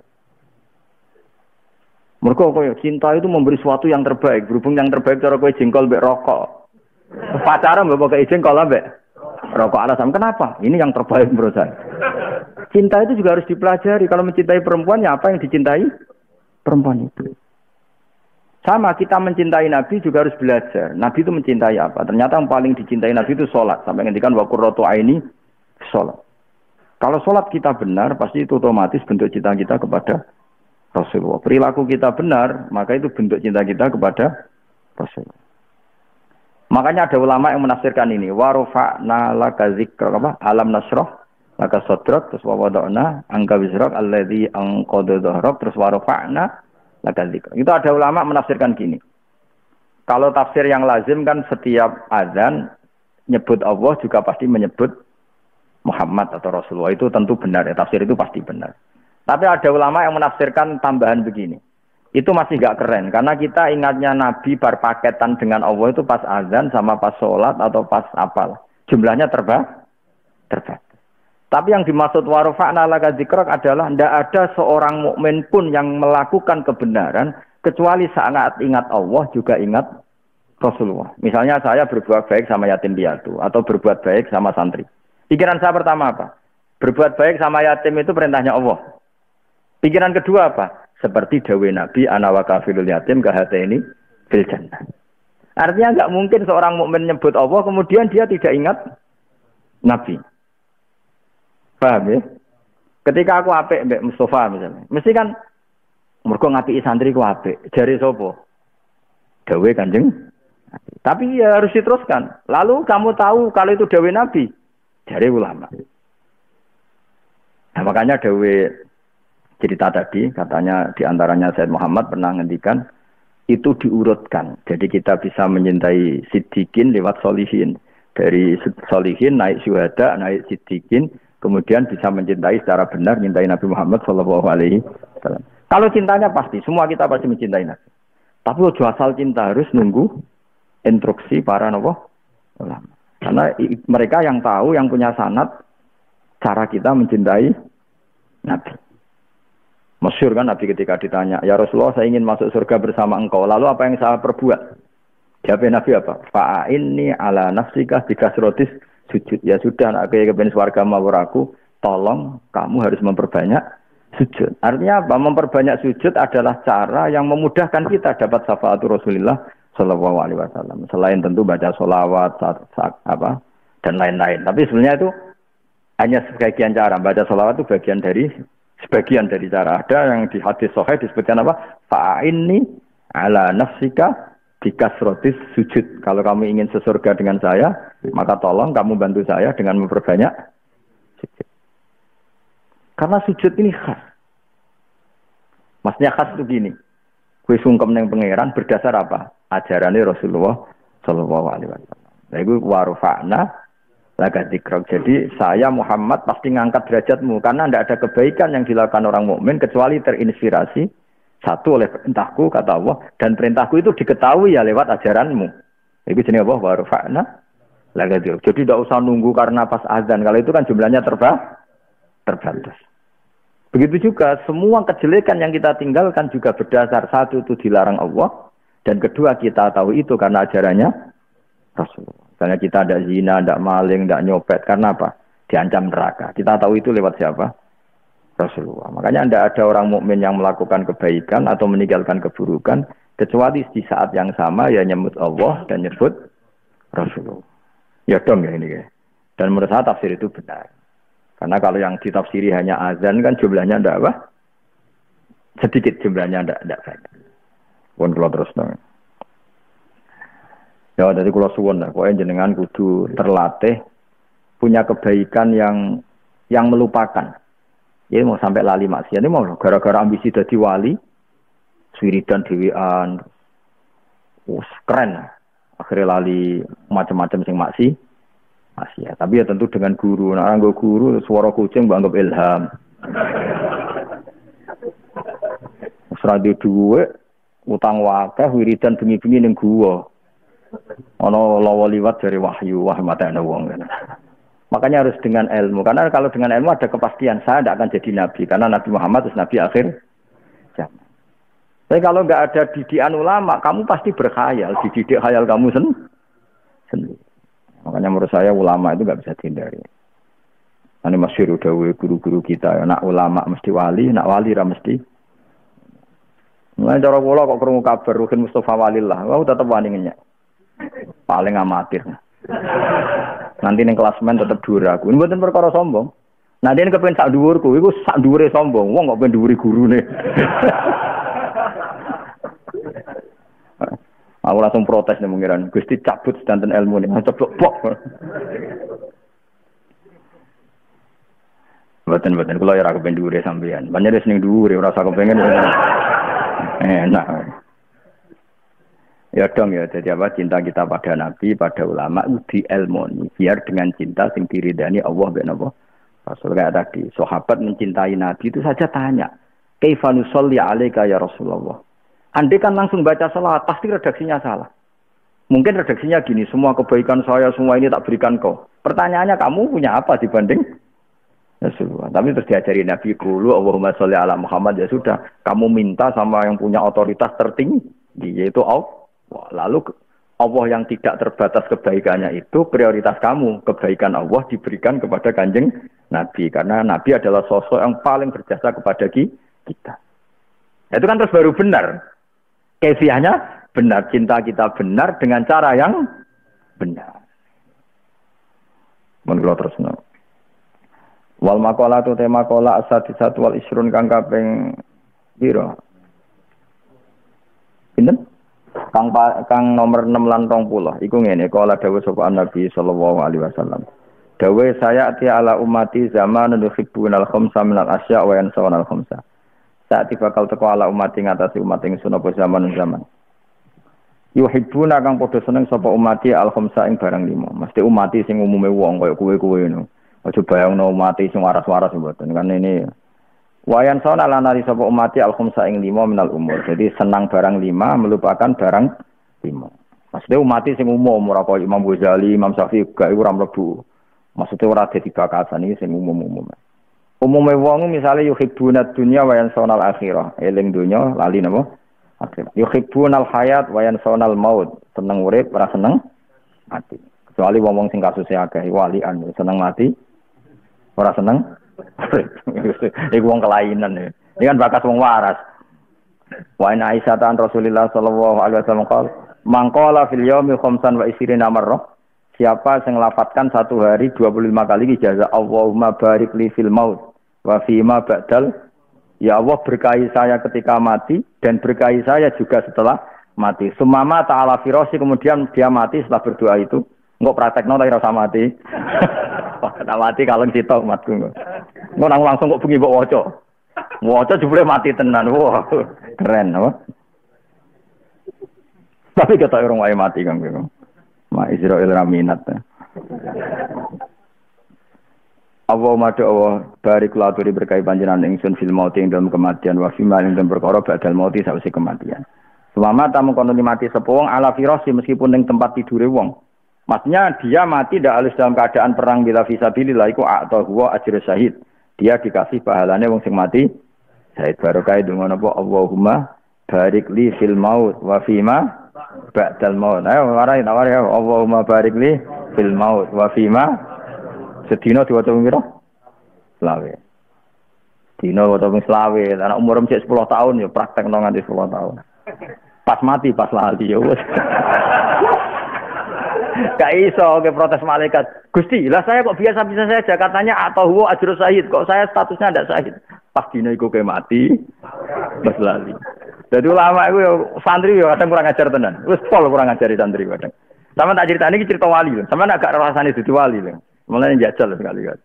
Mergo kowe cinta itu memberi sesuatu yang terbaik. Berhubung yang terbaik cara kowe jengkol mbek rokok. Pacaran mbok kei jengkol mbek rokok alasan kenapa? Ini yang terbaik menurut saya. Cinta itu juga harus dipelajari. Kalau mencintai perempuan ya apa yang dicintai perempuan itu. Sama kita mencintai Nabi juga harus belajar. Nabi itu mencintai apa? Ternyata yang paling dicintai Nabi itu sholat. Sampai ngendikan wa qurratu aini sholat. Kalau sholat kita benar, pasti itu otomatis bentuk cinta kita kepada Rasulullah. Perilaku kita benar, maka itu bentuk cinta kita kepada Rasulullah. Makanya ada ulama yang menafsirkan ini. Wa rafa'na laka dzikra apa? Alam nasrah laka sadrak terus wa wada'na angka wizrak alladzi anqadha dhahrak terus wa rafa'na laka dzikra. Itu ada ulama menafsirkan gini. Kalau tafsir yang lazim kan setiap azan nyebut Allah juga pasti menyebut Muhammad atau Rasulullah, itu tentu benar ya, tafsir itu pasti benar. Tapi ada ulama yang menafsirkan tambahan begini. Itu masih gak keren, karena kita ingatnya Nabi berpaketan dengan Allah itu pas azan sama pas sholat atau pas apal. Jumlahnya terba terbatas. Tapi yang dimaksud warufa'na laka dzikrak adalah tidak ada seorang mukmin pun yang melakukan kebenaran kecuali saat ingat Allah juga ingat Rasulullah. Misalnya saya berbuat baik sama yatim piatu atau berbuat baik sama santri. Pikiran saya pertama apa? Berbuat baik sama yatim itu perintahnya Allah. Pikiran kedua apa? Seperti dawuh Nabi, ana wa kafilul yatim kahataini fil jannah. Artinya enggak mungkin seorang mukmin nyebut Allah kemudian dia tidak ingat Nabi. Paham ya? Ketika aku apik mbek Mustafa misalnya, mesti kan mergo ngapiki santri ku apik. Jare sapa? Dawuh Kanjeng. Tapi ya harus diteruskan. Lalu kamu tahu kalau itu dawuh Nabi? Jare ulama. Nah, makanya dawuh cerita tadi, katanya diantaranya Said Muhammad pernah ngendikan, itu diurutkan. Jadi kita bisa mencintai siddiqin lewat solihin. Dari solihin naik syuhada, naik siddiqin, kemudian bisa mencintai secara benar, mencintai Nabi Muhammad shallallahu alaihi wasallam. Kalau cintanya pasti, semua kita pasti mencintai Nabi. Tapi ojo asal cinta, harus nunggu instruksi para ulama. Karena mereka yang tahu, yang punya sanad, cara kita mencintai Nabi. Masyhur kan Nabi ketika ditanya, ya Rasulullah saya ingin masuk surga bersama engkau, lalu apa yang saya perbuat? Jawab Nabi apa? Fa'inni ala nafsika bikasrotis sujud. Ya sudah, nak kaya kepen swarga mawur aku, tolong kamu harus memperbanyak sujud. Artinya apa? Memperbanyak sujud adalah cara yang memudahkan kita dapat syafaatul Rasulullah Shallallahu Alaihi Wasallam. Selain tentu baca sholawat, saat, saat, apa dan lain-lain. Tapi sebenarnya itu hanya sebagian cara. Baca sholawat itu bagian dari sebagian dari cara. Ada yang di hadis sahih disebutkan apa? Fa'inni ala nafsika bikasrotis sujud. Kalau kamu ingin sesurga dengan saya, maka tolong kamu bantu saya dengan memperbanyak sujud. Karena sujud ini khas. Maksudnya khas itu gini. Kue sungkem neng pangeran berdasar apa? Ajarannya Rasulullah Shallallahu Alaihi Wasallam. Nah itu warufa'na laka dzikrak. Jadi saya Muhammad pasti ngangkat derajatmu karena tidak ada kebaikan yang dilakukan orang mukmin kecuali terinspirasi satu oleh perintahku kata Allah, dan perintahku itu diketahui ya lewat ajaranmu. Itu jenis apa? Warufa'na laka dzikrak. Jadi tidak usah nunggu karena pas azan. Kalau itu kan jumlahnya terba terbatas. Begitu juga semua kejelekan yang kita tinggalkan juga berdasar satu itu dilarang Allah, dan kedua kita tahu itu karena ajarannya Rasulullah. Karena kita ada zina, tidak maling, tidak nyopet. Karena apa? Diancam neraka. Kita tahu itu lewat siapa? Rasulullah. Makanya tidak ada orang mukmin yang melakukan kebaikan atau meninggalkan keburukan kecuali di saat yang sama ya nyebut Allah dan nyebut Rasulullah. Ya dong ya ini ya. Dan menurut saya tafsir itu benar. Karena kalau yang ditafsiri hanya azan kan jumlahnya tidak apa? Sedikit jumlahnya tidak tidak banyak. Pun kalau terus dong. Ya dari kula suwun lah, pokoknya jenengan kudu terlatih punya kebaikan yang yang melupakan. Ya mau sampai lali maksiat ini mau gara-gara ambisi dadi wali, wiridan dhewean. Wes keren. Akhirnya lali macam-macam sing maksi. Maksiat. Tapi ya tentu dengan guru. Nah, orang guru suara kucing mbok anggap ilham. Radio duwe utang wakeh wiridan bengi-bengi ning guwa. Ono lawa liwat dari wahyu, wah mata ana wong. Makanya harus dengan ilmu. Karena kalau dengan ilmu ada kepastian saya tidak akan jadi nabi. Karena Nabi Muhammad itu nabi akhir zaman. Tapi kalau nggak ada didikan ulama, kamu pasti berkhayal. Dididik khayal kamu sen sendiri. Makanya menurut saya ulama itu nggak bisa dihindari. Ini masyhur dawuh guru-guru kita. Nak ulama mesti wali, nak wali ra mesti. Mulai cara kula kok krungu kabar Ruhin Mustafa Walillah, wau tetep wani ngenyek. Paling amatir. Nanti ning klasmen tetep dhuwur aku. Ini mboten perkara sombong. Nah dia kepengen sak dhuwurku, iku sak dhuwure sombong. Wong kok pengen dhuwuri gurune. Aku langsung protes nih mengiran. Gusti cabut sedanten ilmu nih. Coplok pok. Betul-betul. Kalau ya aku pengen dhuwure sampean. Banyak des ning dhuwure ora usah kepengen. Enak. Ya dong ya, jadi apa cinta kita pada Nabi, pada ulama di ilmu biar dengan cinta sing diridani Allah ben apa. Rasul kayak tadi, sahabat mencintai Nabi itu saja tanya, "Kaifa nusolli 'alaika ya Rasulullah?" Andai kan langsung baca salat, pasti redaksinya salah. Mungkin redaksinya gini, semua kebaikan saya semua ini tak berikan kau. Pertanyaannya kamu punya apa dibanding Rasulullah? Tapi terus diajari Nabi dulu, Allahumma sholli ala Muhammad, ya sudah, kamu minta sama yang punya otoritas tertinggi, yaitu Allah. Lalu Allah yang tidak terbatas kebaikannya itu prioritas kamu. Kebaikan Allah diberikan kepada Kanjeng Nabi. Karena Nabi adalah sosok yang paling berjasa kepada kita. Itu kan terus baru benar. Kefiahnya benar. Cinta kita benar dengan cara yang benar. Menurut terus no. Wal makola tu tema kola asadi satu wal isrun kang kaping piro? Pinten? Kang kang nomor enam lan rong puluh iku ngene kala dawuh sapa Nabi sallallahu alaihi wasallam. Dawuh saya ati ala ummati zaman nuhibbunal khamsa minal asya wa yansawal khamsa. Saat bakal teko ala ummati ngatasi umat ingsun apa zaman zaman. Yuhibbuna kang padha seneng sapa ummati al khamsa ing barang lima. Mesti umati sing umume wong kaya kowe-kowe ngono. Aja bayangno umati sing waras-waras mboten kan ini. Wayan sauna lanari sapa umati al khamsa ing lima minal umur. Jadi senang barang lima melupakan barang lima. Maksudnya umati sing umum ora kaya Imam Ghazali, Imam Syafi'i gak ora mlebu. Maksudnya ora dadi bakasan iki sing umum-umum. Umume wong misale yuhibbuna dunya wa yansawna al akhirah. Eling dunya lali napa? Akhirah. Yuhibbuna al hayat wa yansawna al maut. Seneng urip ora seneng mati. Kecuali wong-wong sing kasuse akeh walian seneng mati ora seneng. Iku wong kelainan ya. Ini kan bakas wong waras. Wa inna Aisyatan Rasulullah sallallahu alaihi wasallam qol, "Mangqala fil yaumi khamsan wa isrina marrah." Siapa yang lafadzkan satu hari dua puluh lima kali ijazah Allahumma barik li fil maut wa fi ma ba'dal. Ya Allah berkahi saya ketika mati dan berkahi saya juga setelah mati. Sumama ta'ala firasi, kemudian dia mati setelah berdoa itu. Enggak praktekno tapi rasa mati. Kena mati kaleng sitok matku. Ngono langsung kok bengi mbok waca. Waca jebule mati tenan. Wah, keren apa? Tapi kata orang wae mati kan gitu. Ma Israil raminat. Allahumma Allah barik la turi berkahi panjenengan ingsun fil mauti ing dalam kematian wa fi ma ing dalam perkara badal mauti sawise kematian. Selama tamu kono mati sapa wong ala firasi meskipun ning tempat tidure wong. Maksudnya dia mati tidak harus dalam keadaan perang bila fisabilillah iku atau huwa ajr syahid. Dia dikasih pahalanya wong sing mati syahid barokah donga napa Allahumma barik li fil maut wa fima ba'dal maut. Ayo marai nawari Allahumma barik li fil maut wa fima sedina diwaca piro? Selawe. Dina waca ping selawe, anak umur cek sepuluh tahun ya praktek nang nganti sepuluh tahun. Pas mati pas lali ya wis. Gak iso ke protes malaikat. Gusti, lah saya kok biasa-biasa saja katanya atau huwa ajrus syahid, kok saya statusnya ndak syahid. Pas dina iku ke mati wis lali. Dadi ulama iku ya santri ya kadang kurang ajar tenan. Wis pol kurang ajari santri kadang. Sama tak ceritani iki cerita wali lho. Sama nek gak rasane dadi wali lho. Mulane njajal sekali kan.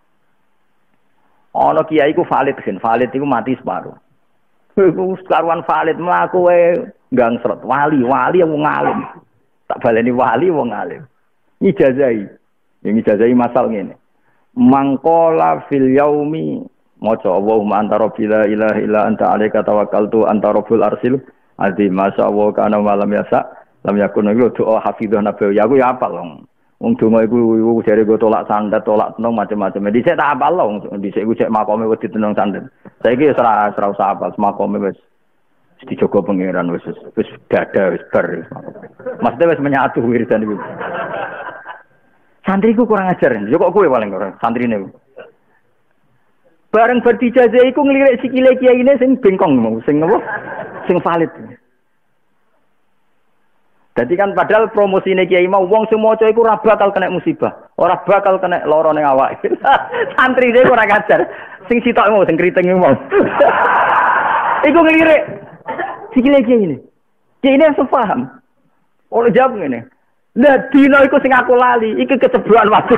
Ana kiai ku valid kan, valid iku mati separuh. Iku karuan valid mlaku wae gangsret wali, wali yang ngalim. Tak baleni wali wong alim. Ijazahi. Yang ijazahi masal ngene. Mangqala fil yaumi maca Allahumma anta rabbil la ilaha illa anta alaika tawakkaltu anta rabbul arsil azim masyaallah kana malam yasa lam yakun iku doa hafizah nabi ya aku ya apal wong. Wong donga iku jare go tolak sandet tolak tenung macam-macam. Dhisik tak apal wong dhisik iku cek makome wedi tenung sandet. Saiki wis ora ora usah apal makome wis dijogo pangeran wis wis dada wis bar. Maksudnya wis menyatu wiridan iku. Santriku kurang ajar. Yo kok kowe paling ora santrine. Bareng bertijazah iku nglirik sikile kiyaine sing bengkong mau sing apa? Sing valid. Jadi kan padahal promosine Kiai mau wong sing maca iku ora bakal kena musibah, ora bakal kena lara ning awake. Santri dhewe ora ngajar. Sing sitok mau sing kriting mau. Iku ngelirik. Sikile Kiai ini. Kiai ini harus paham. Oleh jawab ngene. Lah dina iku sing aku lali, iki keceblokan waktu.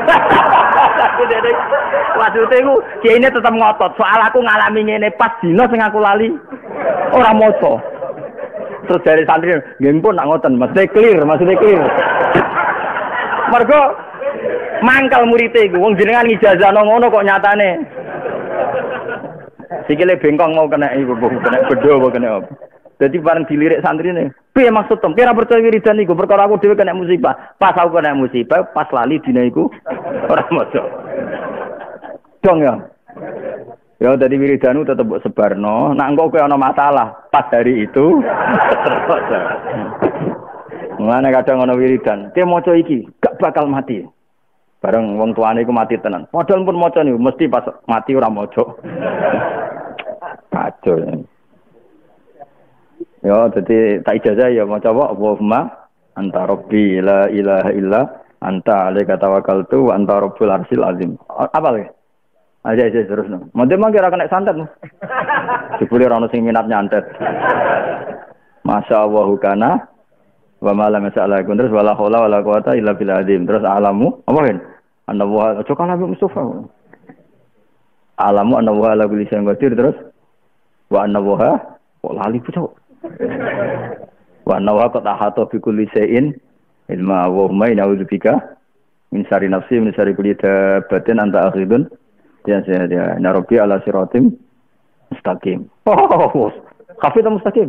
Maksudnya iku Kiai ini tetep ngotot. Soal aku ngalami ngene pas dina sing aku lali ora maca. Terus dari santri, nggih pun nak ngoten, maksudnya clear, maksudnya clear. Mergo mangkal murid iku wong jenengan ngijazahno ngono kok nyatane. Sikile bengkong mau kena iku, kena bedo apa kena apa. Dadi bareng dilirik santrine, piye maksud tem? Kira percaya wiridan iku perkara aku dhewe kena musibah. Pas aku kena musibah, pas lali dina iku ora maca. Dong ya. Ya dari wiridanu tetep mbok sebarno, nek engko kowe ana masalah pas hari itu terus. Mulane kadang ana wiridan, ki maca iki gak bakal mati. Bareng wong tuane iku mati tenan. Padahal pun maca niku mesti pas mati ora maca. Kacau. Ya dadi tak ijazah ya maca apa Allahumma anta rabbi la ilaha illa anta alaika tawakkaltu wa anta rabbul arsyil azim. Apa lagi? Aja aja terus no. Mending mah kira kena santet. Jebule ora ono sing minat nyantet. Masya Allah kana wa ma lam yas'ala terus wala haula wala quwata illa billah azim. Terus alamu apa kan? Anallahu coba Nabi Mustafa. Alamu anallahu ala kulli syai'in qadir terus wa anallahu kok lali pucuk. Wa anallahu qad ahata bi kulli syai'in ilma wa ma na'udzubika min syarri nafsi min syarri kulli dabatin anta akhidun. Ya saya dia narobi ala siratim mustaqim. Oh, kafir atau mustaqim?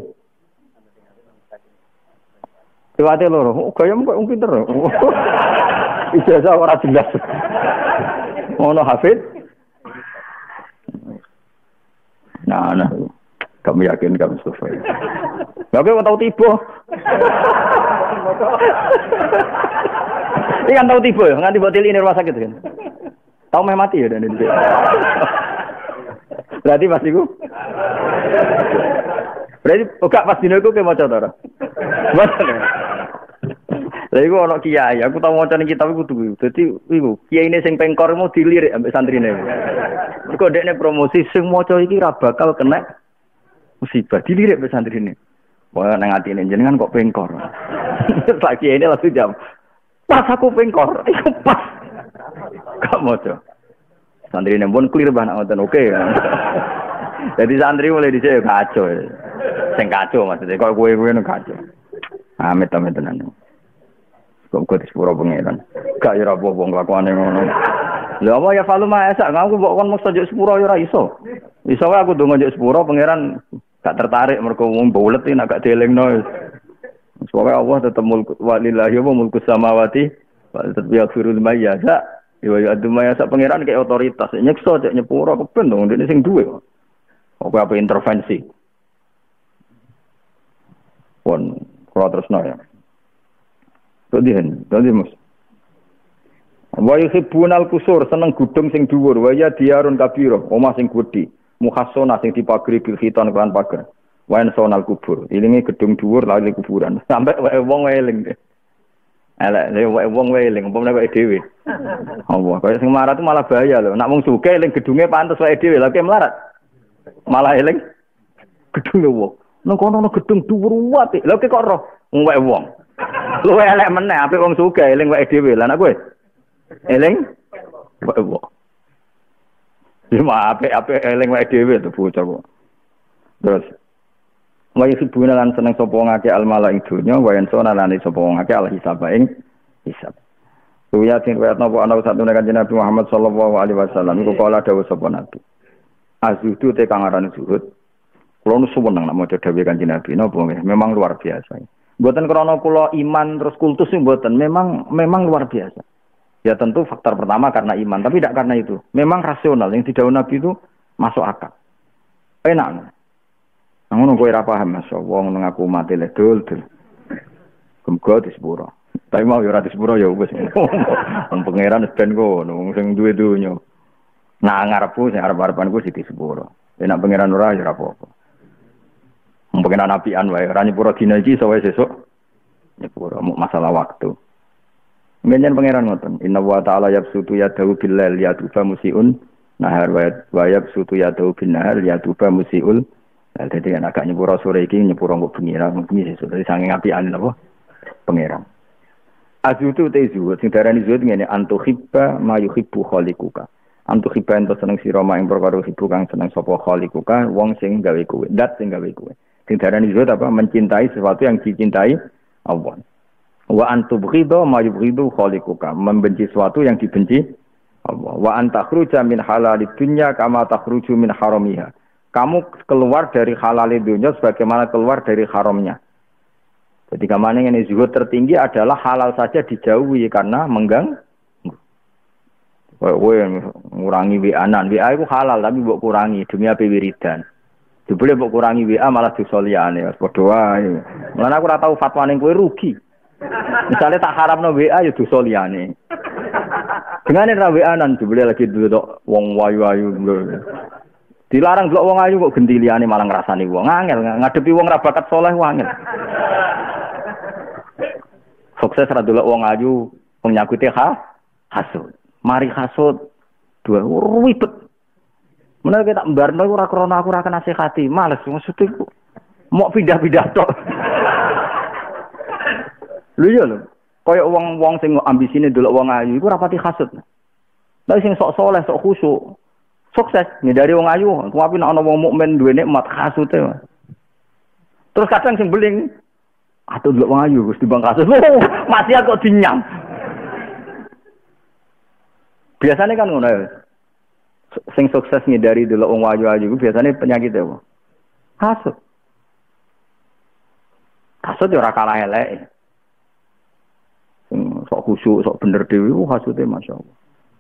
Tiwate loro, oh, gayam kok pinter. Ijazah ora jelas. Ono hafid. Nah, nah. Kamu yakin kamu Mustafa? Lah kowe tau tiba. Iki kan tau tiba ya, nganti mbok tilik rumah sakit kan. Tahu meh mati ya dan itu. Berarti pas iku. Berarti enggak pas dino iku ke maca ta ora? Maca. Lah iku ana kiai, aku tau maca ning kitab iku kudu. Dadi iku kiyaine sing pengkor mau dilirik ambek santrine. Mergo dekne promosi sing maca iki ra bakal kena musibah, dilirik ambek santrine. Wah nang atine jenengan kok pengkor. Pak kiai ini langsung jam. Pas aku pengkor, iku pas. Gak moco. Santri ini pun clear banget ngoten oke. Jadi santri mulai dhisik kacau. Sing kacau maksudnya kok kowe-kowe nu kacau. Amit-amit tenan. Kok kok sepuro pangeran. Gak ya apa wong kelakuane ngono. Lha apa ya falu mah esak aku mbok kon mesti njuk sepuro ya ora iso. Iso wae aku ndonga njuk sepuro pangeran gak tertarik mergo wong bolet iki nek gak dielingno. Soalnya Allah tetap mulku walillahi wa mulku samawati wa tetap yaghfirul mayyasa ya ya adumaya sak pangeran kayak otoritas nyekso cek nyepuro keben dong dene sing duwe kok apa intervensi pun kalau terus ya tadihen tadi mus wa yuhibbunal kusur seneng gudung sing dhuwur wa ya diarun kabira omah sing gedhi muhassana sing dipagri bil khitan kan pager wae sonal kubur ilinge gedung dhuwur lali kuburan sampai wong eling deh elek le wong wae eling umpamane wae dhewe Allah kaya sing melarat itu malah bahaya lho nek wong sugih eling gedunge pantes wae dhewe lha ki melarat malah eling gedunge wong nang kono ana gedung dhuwur apik lha ki kok roh wae wong luwe elek meneh apik wong sugih eling wae dhewe lha nek kowe eling wae wong lima apik-apik eling wae dhewe to bocah kok terus wa yusibuna lan seneng sapa ngake al mala ing dunya wa yansona lan sapa ngake al hisab ing hisab. Tuya sing riwayat napa ana satune kanjeng Nabi Muhammad sallallahu alaihi wasallam iku kala dawuh sapa Nabi. Azudu te kang aran zuhud. Kulo nu suweneng nek maca dawuh kanjeng Nabi napa memang luar biasa. Mboten krana kula iman terus kultus sing mboten memang memang luar biasa. Ya tentu faktor pertama karena iman tapi tidak karena itu. Memang rasional yang didhawuh Nabi itu masuk akal. Enak. Ngono kowe ora paham Mas, wong nang aku mati le dul-dul. Kemgo di sepuro. Tapi mau yo ora di sepuro ya wis. Wong pangeran ben kono, wong sing duwe donya. Nah ngarepku sing arep-arepanku di sepuro. Nek pangeran ora ya ora apa-apa. Wong pangeran apian wae, ora nyepuro dina iki iso wae sesuk nyepuro mau masalah waktu. Menyen pangeran ngoten. Inna wa ta'ala yabsutu yadahu bil lail yatuba musiun nahar wa yabsutu yadahu bin nahar yatuba musiul. Nah, dadi kan agak nyepuro sore iki nyepuro kok bengi ra bengi sesuk. Dadi saking apiane napa pangeran. Azutu te zuhud sing darani zuhud ngene antuhibba ma yuhibbu khaliquka. Antuhibba ento seneng sira mak ing perkara hibbu kang seneng sapa khaliquka wong sing gawe kowe. Dat sing gawe kowe. Sing darani zuhud apa mencintai sesuatu yang dicintai Allah. Wa antubghidu ma yubghidu khaliquka, membenci sesuatu yang dibenci Allah. Wa antakhruja min halalid dunya kama takhruju min haramiha. Kamu keluar dari halalid dunya sebagaimana keluar dari haramnya. Jadi kamane ngene zuhud tertinggi adalah halal saja dijauhi karena mengganggu. Kowe ngurangi W A-an, W A itu halal tapi mbok kurangi demi ape wiridan. Jebule mbok kurangi W A malah dosa liyane, padha wae. Mulane aku ora tau fatwane kowe rugi. Misalnya tak harapno W A ya dosa liyane. Dengane ra W A-an jebule lagi delok wong wayu-wayu. Dilarang delok wong ayu kok genti liyane malah ngrasani wong. Angel ngadepi wong ra bakat saleh wangel. Sukses ra delok wong ayu penyakuté ha hasud. Mari hasud dua ribet. Menawa kita mbarno ora krana aku ora nasihati, males maksud iku. Mau pindah-pindah tok. Lho iya lho. Kaya wong-wong sing ambisine delok wong ayu iku ora pati hasud. Lah sing sok saleh, sok khusyuk, sukses ngindari wong ayu, kuwi nek ana wong mukmin duwe nikmat hasude. Terus kadang sing beling atuh delok wong ayu Gus timbang kasus. Masih kok dinyam. Biasanya kan ngono ya. Sing sukses ngindari delok wong ayu-ayu iku biasane penyakit apa? Hasud. Hasud yo ora kalah elek. Sing sok khusyuk, sok bener dhewe ku hasude masyaallah.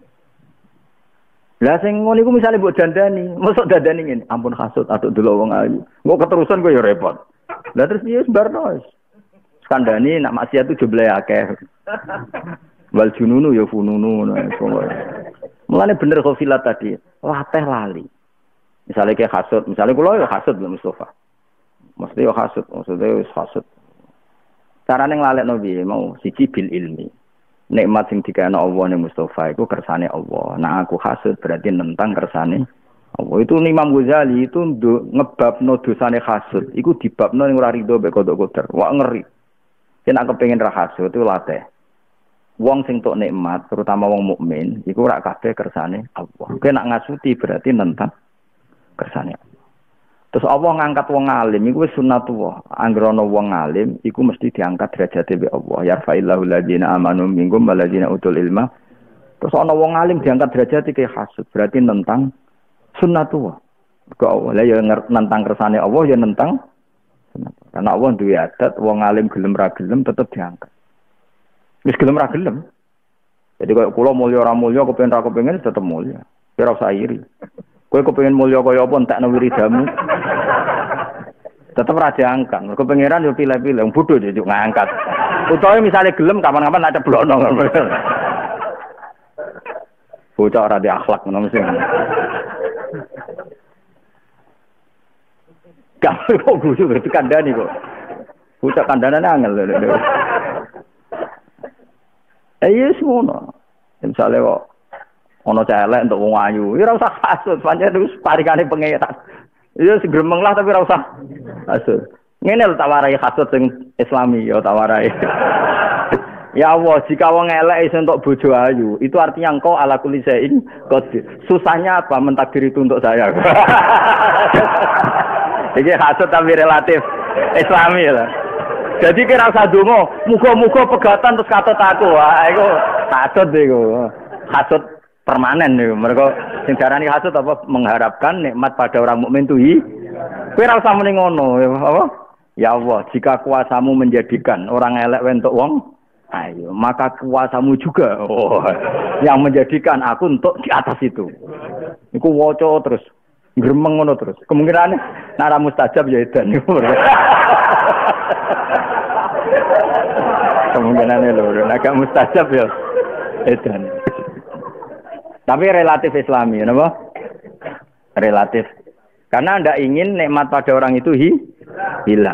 Lah sing ngono iku misale mbok dandani, mosok dandani ngene, ampun hasud atuk delok wong ayu. Engko keterusan kowe yo repot. Lah terus piye barno wis. Kandhani nak maksiat itu jumlahe akeh. Wal jununu ya fununu ngono. Mulane bener kok filat tadi, latih lali. Misalnya kayak hasud, misalnya kula ya hasud lho Mustafa. Mesti ya hasud, maksudnya wis hasud. Carane nglalekno piye mau siji bil ilmi. Nikmat sing dikene Allah ning Mustafa iku kersane Allah. Nah aku hasud berarti nentang kersane Allah. Itu Imam Ghazali itu ngebabno dosane hasud, iku dibabno ning ora rido mek kodok kotor. Wah ngeri. Yen aku pengen ra hasud itu latih. Wong sing tok nikmat, terutama wong mukmin, iku ora kabeh kersane Allah. Kowe nak ngasuti berarti nentang kersane Allah. Terus Allah ngangkat wong alim, iku wis sunnatullah. Anggere ana wong alim, iku mesti diangkat derajate be Allah. Ya fa'illahu alladziina aamanu minkum walladziina utul ilma. Terus ana wong alim diangkat derajate ke hasud, berarti nentang sunnatullah. Kok Allah ya nentang kersane Allah ya nentang sunnatullah. Karena Allah duwe adat wong alim gelem ra gelem tetep diangkat. Wis gelem ra gelem. Jadi kaya kula mulya ora mulya kepengin ra kepengin tetep mulya. Ora usah iri. Kowe kepengin mulya kaya apa entekno wiridamu. Tetep ra diangkat. Mergo pangeran yo pilih-pilih, wong bodho yo ngangkat. Utawa misale gelem kapan-kapan tak ceblokno. Bocah ora di akhlak ngono mesti. Gak kok guyu berarti kandhani kok. Bocah kandhanane angel lho. Eh yes ngono. Misale kok ana celek untuk wong ayu, ya ora usah hasud, pancen wis parikane pengeran. Ya segremeng lah tapi ora usah hasud. Ngene lho tawarai hasud sing Islami ya tawarai. Ya Allah, jika wong elek iso entuk bojo ayu, itu artinya engkau ala kulli syai'in qadir. Susahnya apa mentakdir itu untuk saya? Iki hasud tapi relatif Islami lah. Jadi kira usah donga, muga-muga pegatan terus katut aku. Wah, iku hasud iku. Hasud permanen niku. Mergo sing darani hasud apa mengharapkan nikmat pada orang mukmin tuh. Kowe ora usah muni ngono, apa? Ya Allah, jika kuasamu menjadikan orang elek wentuk wong, ayo, maka kuasamu juga oh, yang menjadikan aku untuk di atas itu. Iku waca terus gremeng ngono terus. Kemungkinan nara mustajab ya edan. Kemungkinannya lho, agak mustajab ya edan. Tapi relatif Islami, kenapa? Relatif. Karena Anda ingin nikmat pada orang itu hi, hilang.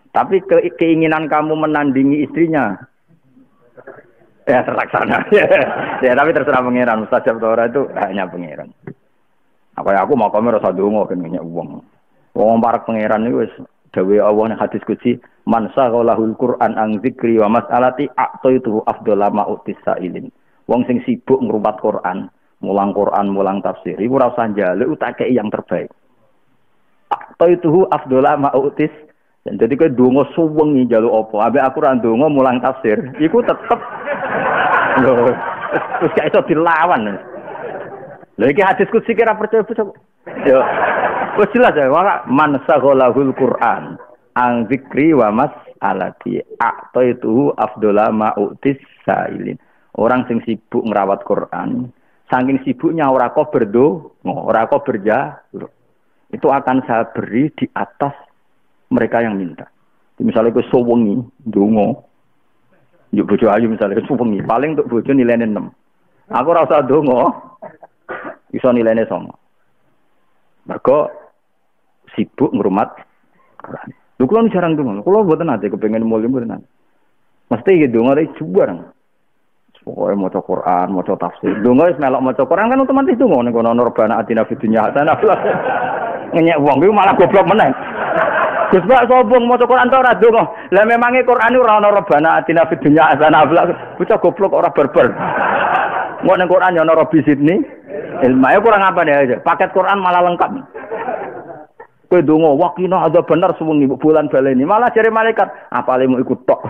Tapi ke, keinginan kamu menandingi istrinya ya terlaksana. Ya tapi terserah pangeran. Mustajab ora itu hanya pangeran. Apa ya aku mau kamu rasa dongo kan nanya uang. Wong para pangeran itu wis dawuh Allah ning hadis qudsi man saghalahul Qur'an ang zikri wa mas'alati a'taitu afdhala ma utisailin. Wong sing sibuk ngrumat Quran, mulang Quran, mulang tafsir, iku ora usah njaluk utakei yang terbaik. A'taitu afdhala ma utis. Dan jadi kowe donga suwengi njaluk apa? Ambek aku ra donga mulang tafsir, iku tetep lho wis gak iso dilawan. Lha iki hadis qudsi kira percaya bocah. Yo. Wis jelas ya, man saghalahul Qur'an ang zikri wa mas'alati a'taitu afdhala ma utis sailin. Orang sing sibuk ngerawat Quran, saking sibuknya ora kok berdoa, ora kok berjahur. Itu akan saya beri di atas mereka yang minta. Misalnya ke sewengi, donga, yuk bojo ayu misalnya ke sewengi, paling untuk bojo nilainya enam. Aku rasa donga, bisa nilainya sama. Mereka sibuk ngrumat Quran. Lho kula jarang donga, kula mboten ate kepengin mulih mboten ate. Mesti iki donga rek jubar. Pokoke maca Quran, maca tafsir. Donga wis melok maca Quran kan otomatis donga ning kono Rabbana atina fid dunya hasanah. Ngenyek wong iku malah goblok meneh. Gus Pak sombong maca Quran ta ora donga. Lah memange Quran ora ana Rabbana atina fid dunya hasanah. Bocah goblok ora berber. Mau ning Quran ya ana Rabbi Sidni. Ilmu kurang apa nih? Paket Quran malah lengkap. Kowe donga wakina ada bener suwengi bulan baleni. Malah jare malaikat, apale mau ikut tok.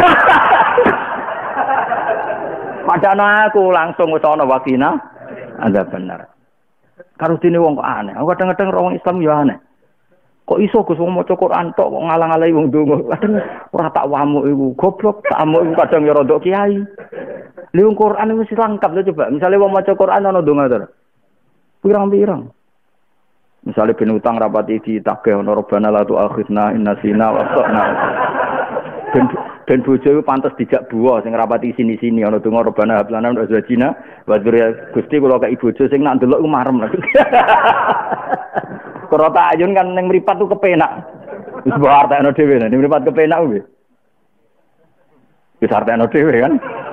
Padahal aku langsung wis ana wakina ada bener. Karo dene wong kok aneh. Aku kadang-kadang wong Islam ya aneh. Kok iso Gus wong maca Quran tok kok ngalang-alangi wong donga. Kadang ora tak wamuk iku. Goblok tak amuk iku kadang ya rada kiai. Lha wong Quran wis lengkap lho coba. Misale wong maca Quran ana donga to. Pirang-pirang. Misale ben utang rapati ditagih ana Rabbana la tu'akhidna in nasina wa akhtana. Ben ben bojo iku pantes dijak buah sing rapati sini-sini ana donga Rabbana hab lana wa zawjina wa dzurriyyah. Gusti kula kaki bojo sing nak ndelok iku marem. Kerota ayun kan ning mripat tuh kepenak. Wis mbok artekno dhewe ning mripat kepenak kuwi. Wis artekno dhewe kan.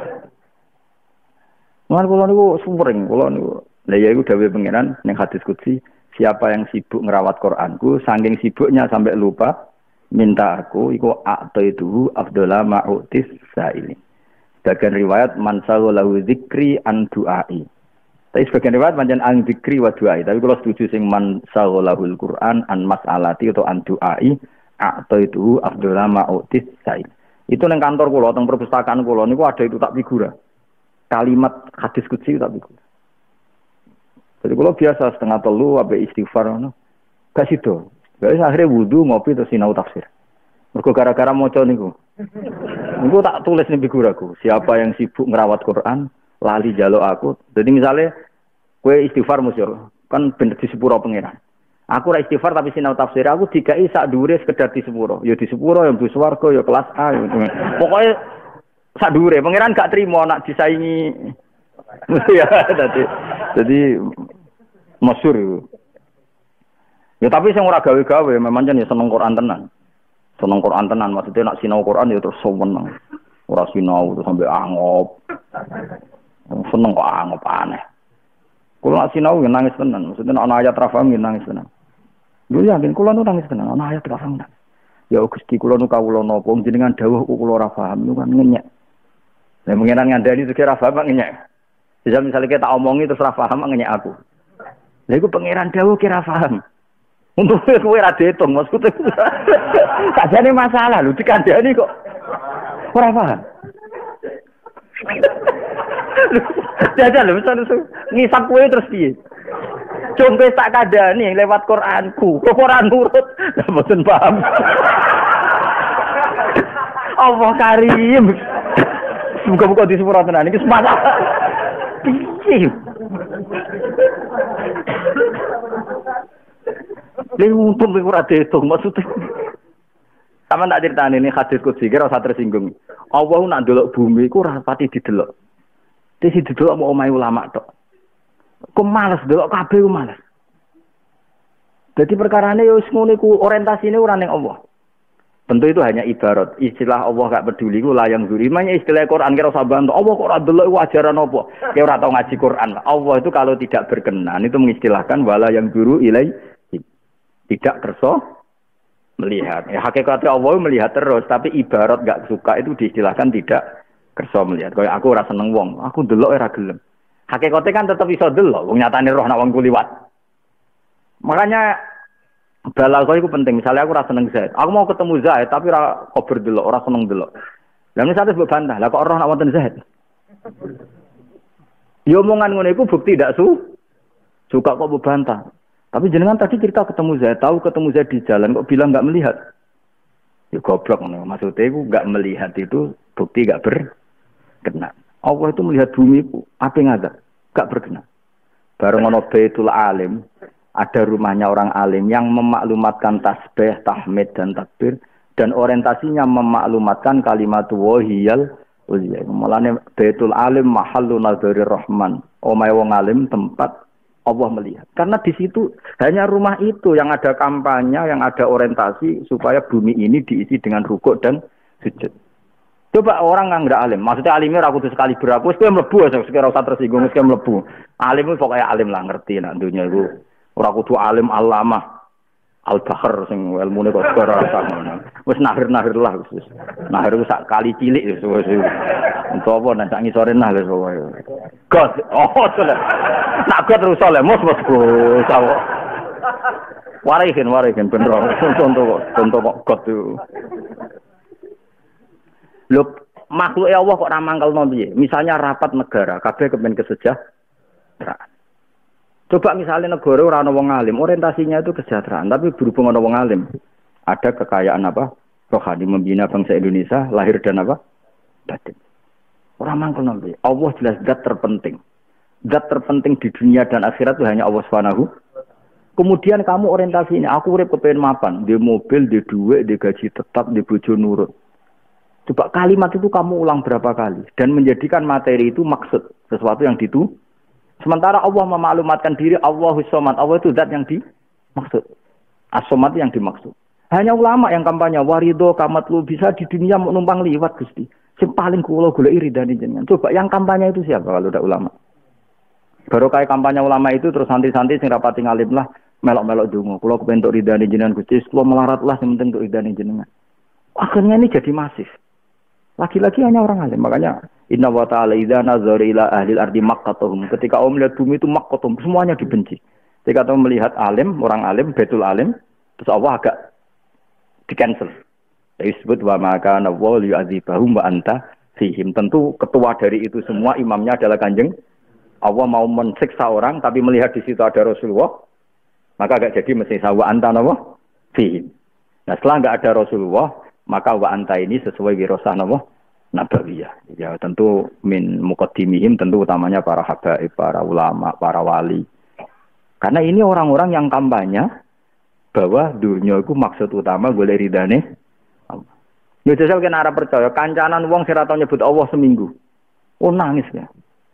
Mun kula niku sumring, kula niku. Lah ya iku dawuh pangeran ning hadis qudsi, siapa yang sibuk ngerawat Quranku, saking sibuknya sampai lupa minta aku, iku a'taitu afdhala ma utis saili. Sebagian riwayat man saghalahu dzikri an du'ai. Tapi sebagian riwayat pancen an dzikri wa du'ai. Tapi kalau setuju sing man saghalahul Quran an mas'alati atau an du'ai, a'taitu afdhala ma utis saili. Itu ning kantor kula, teng perpustakaan kula niku ada itu tak figura. Kalimat hadis qudsi tak figura. Jadi kalau biasa setengah telu abe istighfar ngono. Gak sido. Wis akhire wudu ngopi terus sinau tafsir. Mergo gara-gara maca niku. Niku tak tulis ning figuraku. Siapa yang sibuk ngerawat Quran, lali jaluk aku. Jadi misalnya kowe istighfar musyur, kan bener di sepuro pangeran. Aku ora istighfar tapi sinau tafsir. Aku dikai sak dhuwure sekedar di sepuro. Ya di sepuro ya mlebu swarga ya kelas A. Pokoke sak dhuwure pangeran gak trimo nak disaingi. Ya tadi. Jadi masyhur itu. Ya tapi sing ora gawe-gawe memang jan ya seneng Quran tenan. Seneng Quran tenan maksudnya nak sinau Quran ya terus seneng. Ora sinau terus sampai angop. Seneng kok angop aneh. Kula nak sinau ya nangis tenan, maksudnya ana ayat ra paham ya nangis tenan. Lho yakin kula nu nangis tenan, ana ayat ra paham. Ya Gusti kula nu kawula napa jenengan dawuh kula ora paham niku kan ngenyek. Lah mengenan ngandani iki ra paham ngenyek. Bisa misalnya kita omongi terus ra paham ngenyek aku. Lha iku pangeran dawuh kira paham. Untuk kowe ra diitung maksudku. Sajane masalah lho dikandani kok ora paham. Jajal lho misalnya ngisap kowe terus piye? Jombe tak kandani lewat Quranku. Kok ora nurut? Lah mboten paham. Allah karim. Buka-buka di sepuro tenan iki semangat. Piye? Lha untung ora diitung maksudnya. Sama tak critane ini hadis qudsi kira usah tersinggung. Allah nak ndelok bumi iku ora pati didelok. Dadi didelok mau omahe ulama tok. Kok males delok kabeh ku males. Dadi perkarane ya wis ngono iku orientasine ora ning Allah. Tentu itu hanya ibarat. Istilah Allah gak peduli ku layang zuri. Makanya istilah Quran kira usah bantu. Allah kok ora delok iku ajaran apa? Kira ora tau ngaji Quran. Allah itu kalau tidak berkenan itu mengistilahkan wala yang zuru ilai tidak kerso melihat. Ya, hakikatnya Allah melihat terus, tapi ibarat gak suka itu diistilahkan tidak kerso melihat. Kayak aku ora seneng wong, aku delok ora gelem. Hakikatnya kan tetap iso delok, wong nyatane roh nak wong kuliwat. Makanya balaghah itu penting. Misalnya aku ora seneng Zaid. Aku mau ketemu Zaid tapi ora kober delok, ora seneng delok. Lah misalnya mbok bantah, lah kok roh nak wonten Zaid. Ya omongan ngono iku bukti ndak su suka kok mbok bantah. Tapi jenengan tadi cerita ketemu Zaid, tahu ketemu Zaid di jalan kok bilang enggak melihat. Ya goblok ngono. Maksudnya iku enggak melihat itu bukti enggak berkenan. Allah itu melihat bumi itu apa yang ada? Enggak berkenan. Bareng ono Baitul Alim, ada rumahnya orang alim yang memaklumatkan tasbih, tahmid dan takbir dan orientasinya memaklumatkan kalimat wahiyal uliya. Mulane Baitul Alim mahallu nadharir rahman. Omahe wong alim tempat Allah melihat. Karena di situ hanya rumah itu yang ada kampanye, yang ada orientasi supaya bumi ini diisi dengan rukuk dan sujud. Coba orang yang enggak alim, maksudnya alimnya ora kudu sekali beraku, wis kowe mlebu wis ora usah tersinggung, wis kowe mlebu. Alim itu pokoknya alim lah ngerti nak dunya iku. Ora kudu alim alamah al-bahr sing ilmune kok ora ngono. Wis nahir-nahir lah wis. Nahir ku sak kali cilik wis wis. Entuk apa nek sak ngisore nah wis pokoke. God, oh sudah. Nak god terus oleh mus mus Gus. Warihin warihin bener. Contoh kok contoh kok god itu. Lho makhluk ya Allah kok ora mangkelno piye? Misalnya rapat negara, kabeh kepen kesejahteraan. Coba misalnya negara ora ana wong alim, orientasinya itu kesejahteraan, tapi berhubung ana wong alim, ada kekayaan apa? Rohani membina bangsa Indonesia, lahir dan apa? Batin. Ora mangkelno piye? Allah jelas zat terpenting. Zat terpenting di dunia dan akhirat itu hanya Allah Subhanahu. Kemudian kamu orientasinya, aku urip kepen mapan, di mobil, di duit, di gaji tetap, di bojo nurut. Coba kalimat itu kamu ulang berapa kali dan menjadikan materi itu maksud sesuatu yang ditu. Sementara Allah memaklumatkan diri Allahus Somad, Allah itu zat yang dimaksud. As-Somad yang dimaksud. Hanya ulama yang kampanye warido kamatlu bisa di dunia menumpang liwat Gusti. Sing paling kula golek ridane jenengan. Coba yang kampanye itu siapa kalau udah ulama? Baru kayak kampanye ulama itu terus santri-santri sing rapati ngalim lah melok-melok donga. Kula kepen entuk ridane jenengan Gusti, kula melarat lah sing penting entuk ridane jenengan. Akhirnya ini jadi masif. Lagi-lagi hanya orang alim. Makanya inna wa ta'ala idza nazara ila ahli al-ardi maqqatuhum. Ketika Allah melihat bumi itu maqqatuhum, semuanya dibenci. Ketika Allah melihat alim, orang alim, Baitul Alim, terus Allah agak di-cancel. Disebut wa ma kana wa yu'adzibahum wa anta fihim. Tentu ketua dari itu semua imamnya adalah Kanjeng Allah mau mensiksa orang tapi melihat di situ ada Rasulullah, maka agak jadi mensiksa wa anta nawa fihim. Nah, setelah enggak ada Rasulullah, maka wa anta ini sesuai wirasah nawa nabawiyah. Ya tentu min muqaddimihim, tentu utamanya para habaib, para ulama, para wali. Karena ini orang-orang yang kampanye bahwa dunia itu maksud utama golek ridane Allah. Ya jajal kena arep percaya kancanan wong sing ora tau nyebut Allah seminggu. Oh nangis ya.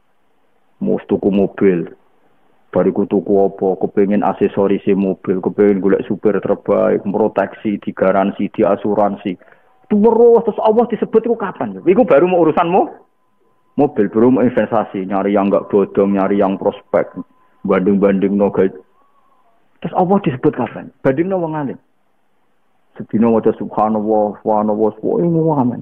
Mus tuku mobil. Bariku tuku apa, kepengin aksesoris mobil, kepengin golek supir terbaik, proteksi, digaransi, diasuransi. Terus terus Allah disebut itu kapan? Iku baru mau urusanmu mobil, baru mau investasi, nyari yang enggak bodong, nyari yang prospek, banding-banding no guys. Terus Allah disebut kapan? Banding no wong alim. Sedina waca subhanallah, subhanallah, subhanallah.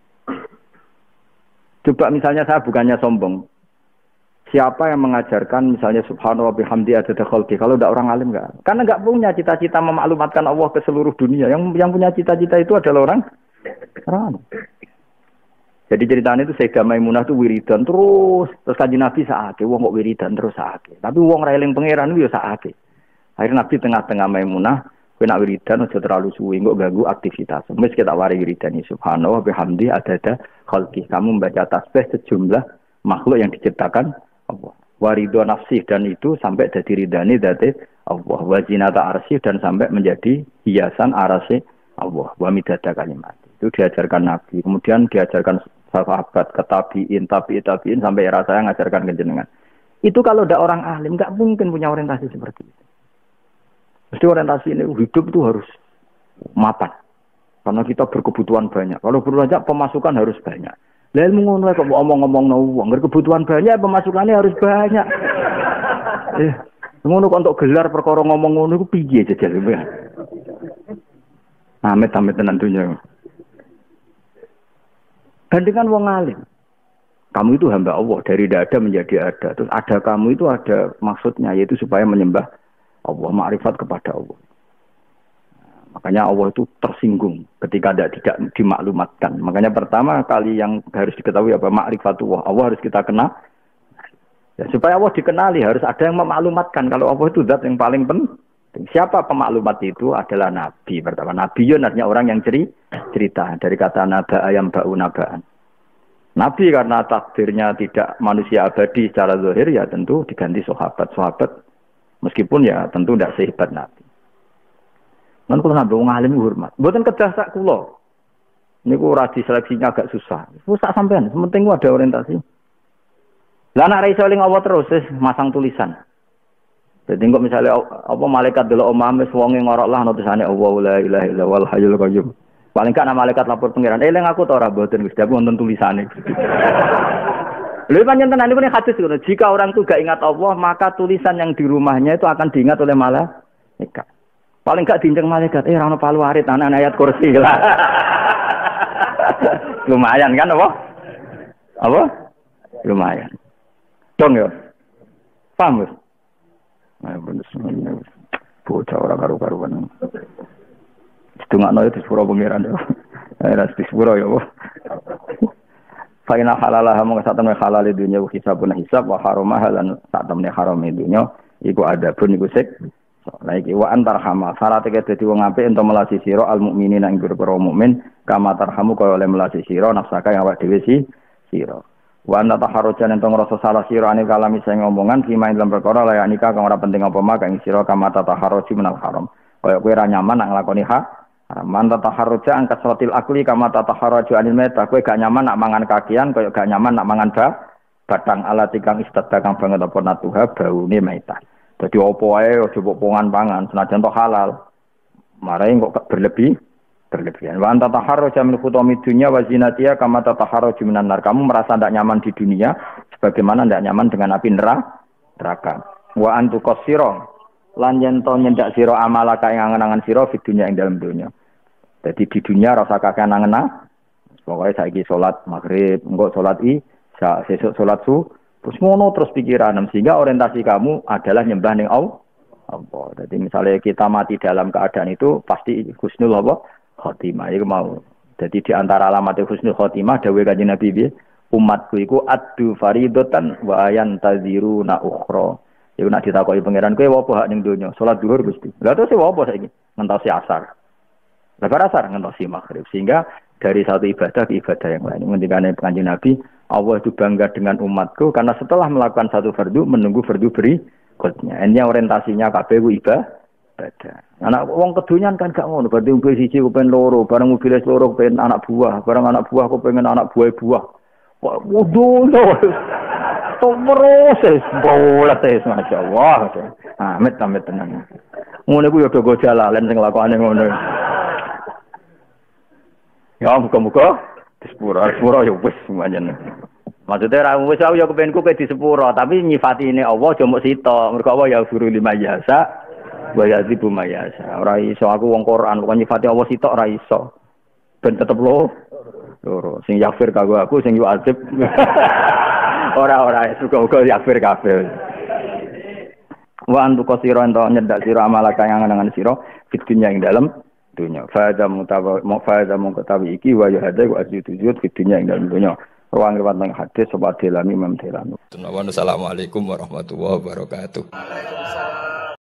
Coba misalnya saya bukannya sombong. Siapa yang mengajarkan misalnya subhanallah bihamdi adada khalqi kalau tidak orang alim enggak? Karena enggak punya cita-cita memaklumatkan Allah ke seluruh dunia. Yang yang punya cita-cita itu adalah orang orang alim. Jadi ceritanya itu Sayyidah Maimunah itu wiridan terus terus Kanjeng Nabi saake wong kok wiridan terus saake. Tapi wong ra eling pangeran yo saake. Akhirnya Nabi tengah-tengah Maimunah, kowe nak wiridan aja terlalu suwi engko ganggu aktivitas. Wis kita wari wiridan subhanallah bihamdi adada khalqi. Kamu membaca tasbih sejumlah makhluk yang diciptakan Allah. Waridho nafsih dan itu sampai jadi ridhani dari Allah. Wajinata arsih dan sampai menjadi hiasan arasih Allah. Wa midada kalimat. Itu diajarkan Nabi. Kemudian diajarkan sahabat, ketabiin, tabi'in, tabi'in sampai era saya ngajarkan kejenengan. Itu kalau ada orang alim nggak mungkin punya orientasi seperti itu. Mesti orientasi ini hidup itu harus mapan. Karena kita berkebutuhan banyak. Kalau berbanyak pemasukan harus banyak. Lah ilmu ngono kok ngomong-ngomong no wong, kebutuhan banyak pemasukannya harus banyak. Eh, ngono kok untuk gelar perkara ngomong ngono iku piye jajal ya. Amit-amit tenan dunya. Bandingkan wong alim. Kamu itu hamba Allah, dari tidak ada menjadi ada. Terus ada kamu itu ada maksudnya, yaitu supaya menyembah Allah, makrifat kepada Allah. Makanya Allah itu tersinggung ketika tidak tidak dimaklumatkan. Makanya pertama kali yang harus diketahui apa makrifatullah. Allah harus kita kenal. Ya, supaya Allah dikenali harus ada yang memaklumatkan kalau Allah itu zat yang paling penting. Siapa pemaklumat itu adalah Nabi pertama. Nabi itu artinya orang yang ceri, cerita dari kata naba ayam bau nabaan. Nabi karena takdirnya tidak manusia abadi secara zahir ya tentu diganti sahabat-sahabat meskipun ya tentu tidak sehebat Nabi. Kan kalau nabi wong alim hormat. Mboten kedah sak kula. Niku ora diseleksinya agak susah. Susah sampean, penting ada orientasi. Lah nek ra iso eling Allah terus wis masang tulisan. Dadi kok misalnya apa malaikat delok omah wis wonge ngorok lah nulisane Allah la ilaha illallah hayyul qayyum. Paling gak ana malaikat lapor pengiran, eling aku ta ora mboten Gusti, aku wonten tulisane. Lha pancen tenan niku hadis ngono. Jika orang itu gak ingat Allah, maka tulisan yang di rumahnya itu akan diingat oleh malaikat. Paling gak diinjeng malaikat, eh ora ono palu arit anak ayat kursi lah. Lumayan kan apa? Apa? Lumayan. Dong ya. Paham, Gus? Nah, bener. Bocah ora karo-karuan. Setungakno itu sepuro pengiran yo. Ora sepuro yo. Faina halalah mung sak temne halal dunya hisabun hisab wa haramah lan sak temne haram dunya iku adabun iku sik. Lah iki wa antarhama syarat iki dadi wong apik ento melasi sira al mukminin ing pira mukmin kama tarhamu kaya oleh melasi sira nafsaka yang awak dhewe si sira. Wa anta taharrujan ento ngrasa salah sira ane kalami sing ngomongan kima ing dalam perkara layanika kang ora penting apa mak ing sira kama taharruji menal haram. Kaya kowe ora nyaman nak nglakoni hak man taharruja ang kasratil akli kama taharruju anil meta kowe gak nyaman nak mangan kakian kaya gak nyaman nak mangan ba batang alati kang istadha kang banget apa natuha baune meta. Jadi opo ae aja mbok pongan pangan senajan to halal. Marahe kok berlebih berlebihan. Wa anta taharruja min khutami dunya wa zinatiha kama taharruju minan nar. Kamu merasa tidak nyaman di dunia sebagaimana tidak nyaman dengan api neraka. Wa antu qasira lan yen to nyendak sira amalaka ing angen-angen sira di dunya ing dalam dunya. Jadi di dunia rasa kakek angen-angen. Pokoke saiki salat maghrib, engko salat isya, sesuk salat su terus ngono terus pikiran sehingga orientasi kamu adalah nyembah ning Allah. Jadi misalnya kita mati dalam keadaan itu pasti husnul apa? Khotimah iku mau. Jadi di antara alamat husnul khotimah dawuh Kanjeng Nabi piye? Umatku iku addu faridatan wa yantaziruna ukhra. Iku nek ditakoki pangeran kowe apa hak ning donya? Salat zuhur Gusti. Lah terus apa saiki? Ngentosi asar. Lah bar asar ngentosi maghrib sehingga dari satu ibadah ke ibadah yang lain. Ngendikane Kanjeng Nabi, Allah itu bangga dengan umatku karena setelah melakukan satu fardu menunggu fardu berikutnya. Ini orientasinya kabeh ku ibadah. Anak wong kedunyan kan gak ngono, berarti mobil siji ku pengen loro, bareng mobil loro pengen anak buah, bareng anak buah ku pengen anak buah-buah. Waduh, to proses bola tes masyaallah. Ah, amit-amit tenan. Ngono ku yo do jalalan sing lakone ngono. Ya muga-muga di sepuro, sepuro ya wis semuanya. Maksudnya ra wis aku ya kepenku ke di sepuro, tapi nyifati ini Allah aja mok sito. Mergo Allah ya guru lima jasa, wa yazibu mayasa. Ora iso aku wong Quran kok nyifati Allah sitok ora iso. Ben tetep lo loro. Sing yafir kanggo aku sing yu'adzib. Ora-ora suka-suka yafir kabeh. Wa antu qasira ento nyedak sira amalaka yang angen-angen sira fitunya ing dalem dunya. Fa'adha mutawa fa'adha mutawi iki wa yahada wa azitujud fitunya ing dalem dunya. Ruang riwayat nang hadis sebab dilami Imam Tirmidzi. Assalamualaikum warahmatullahi wabarakatuh.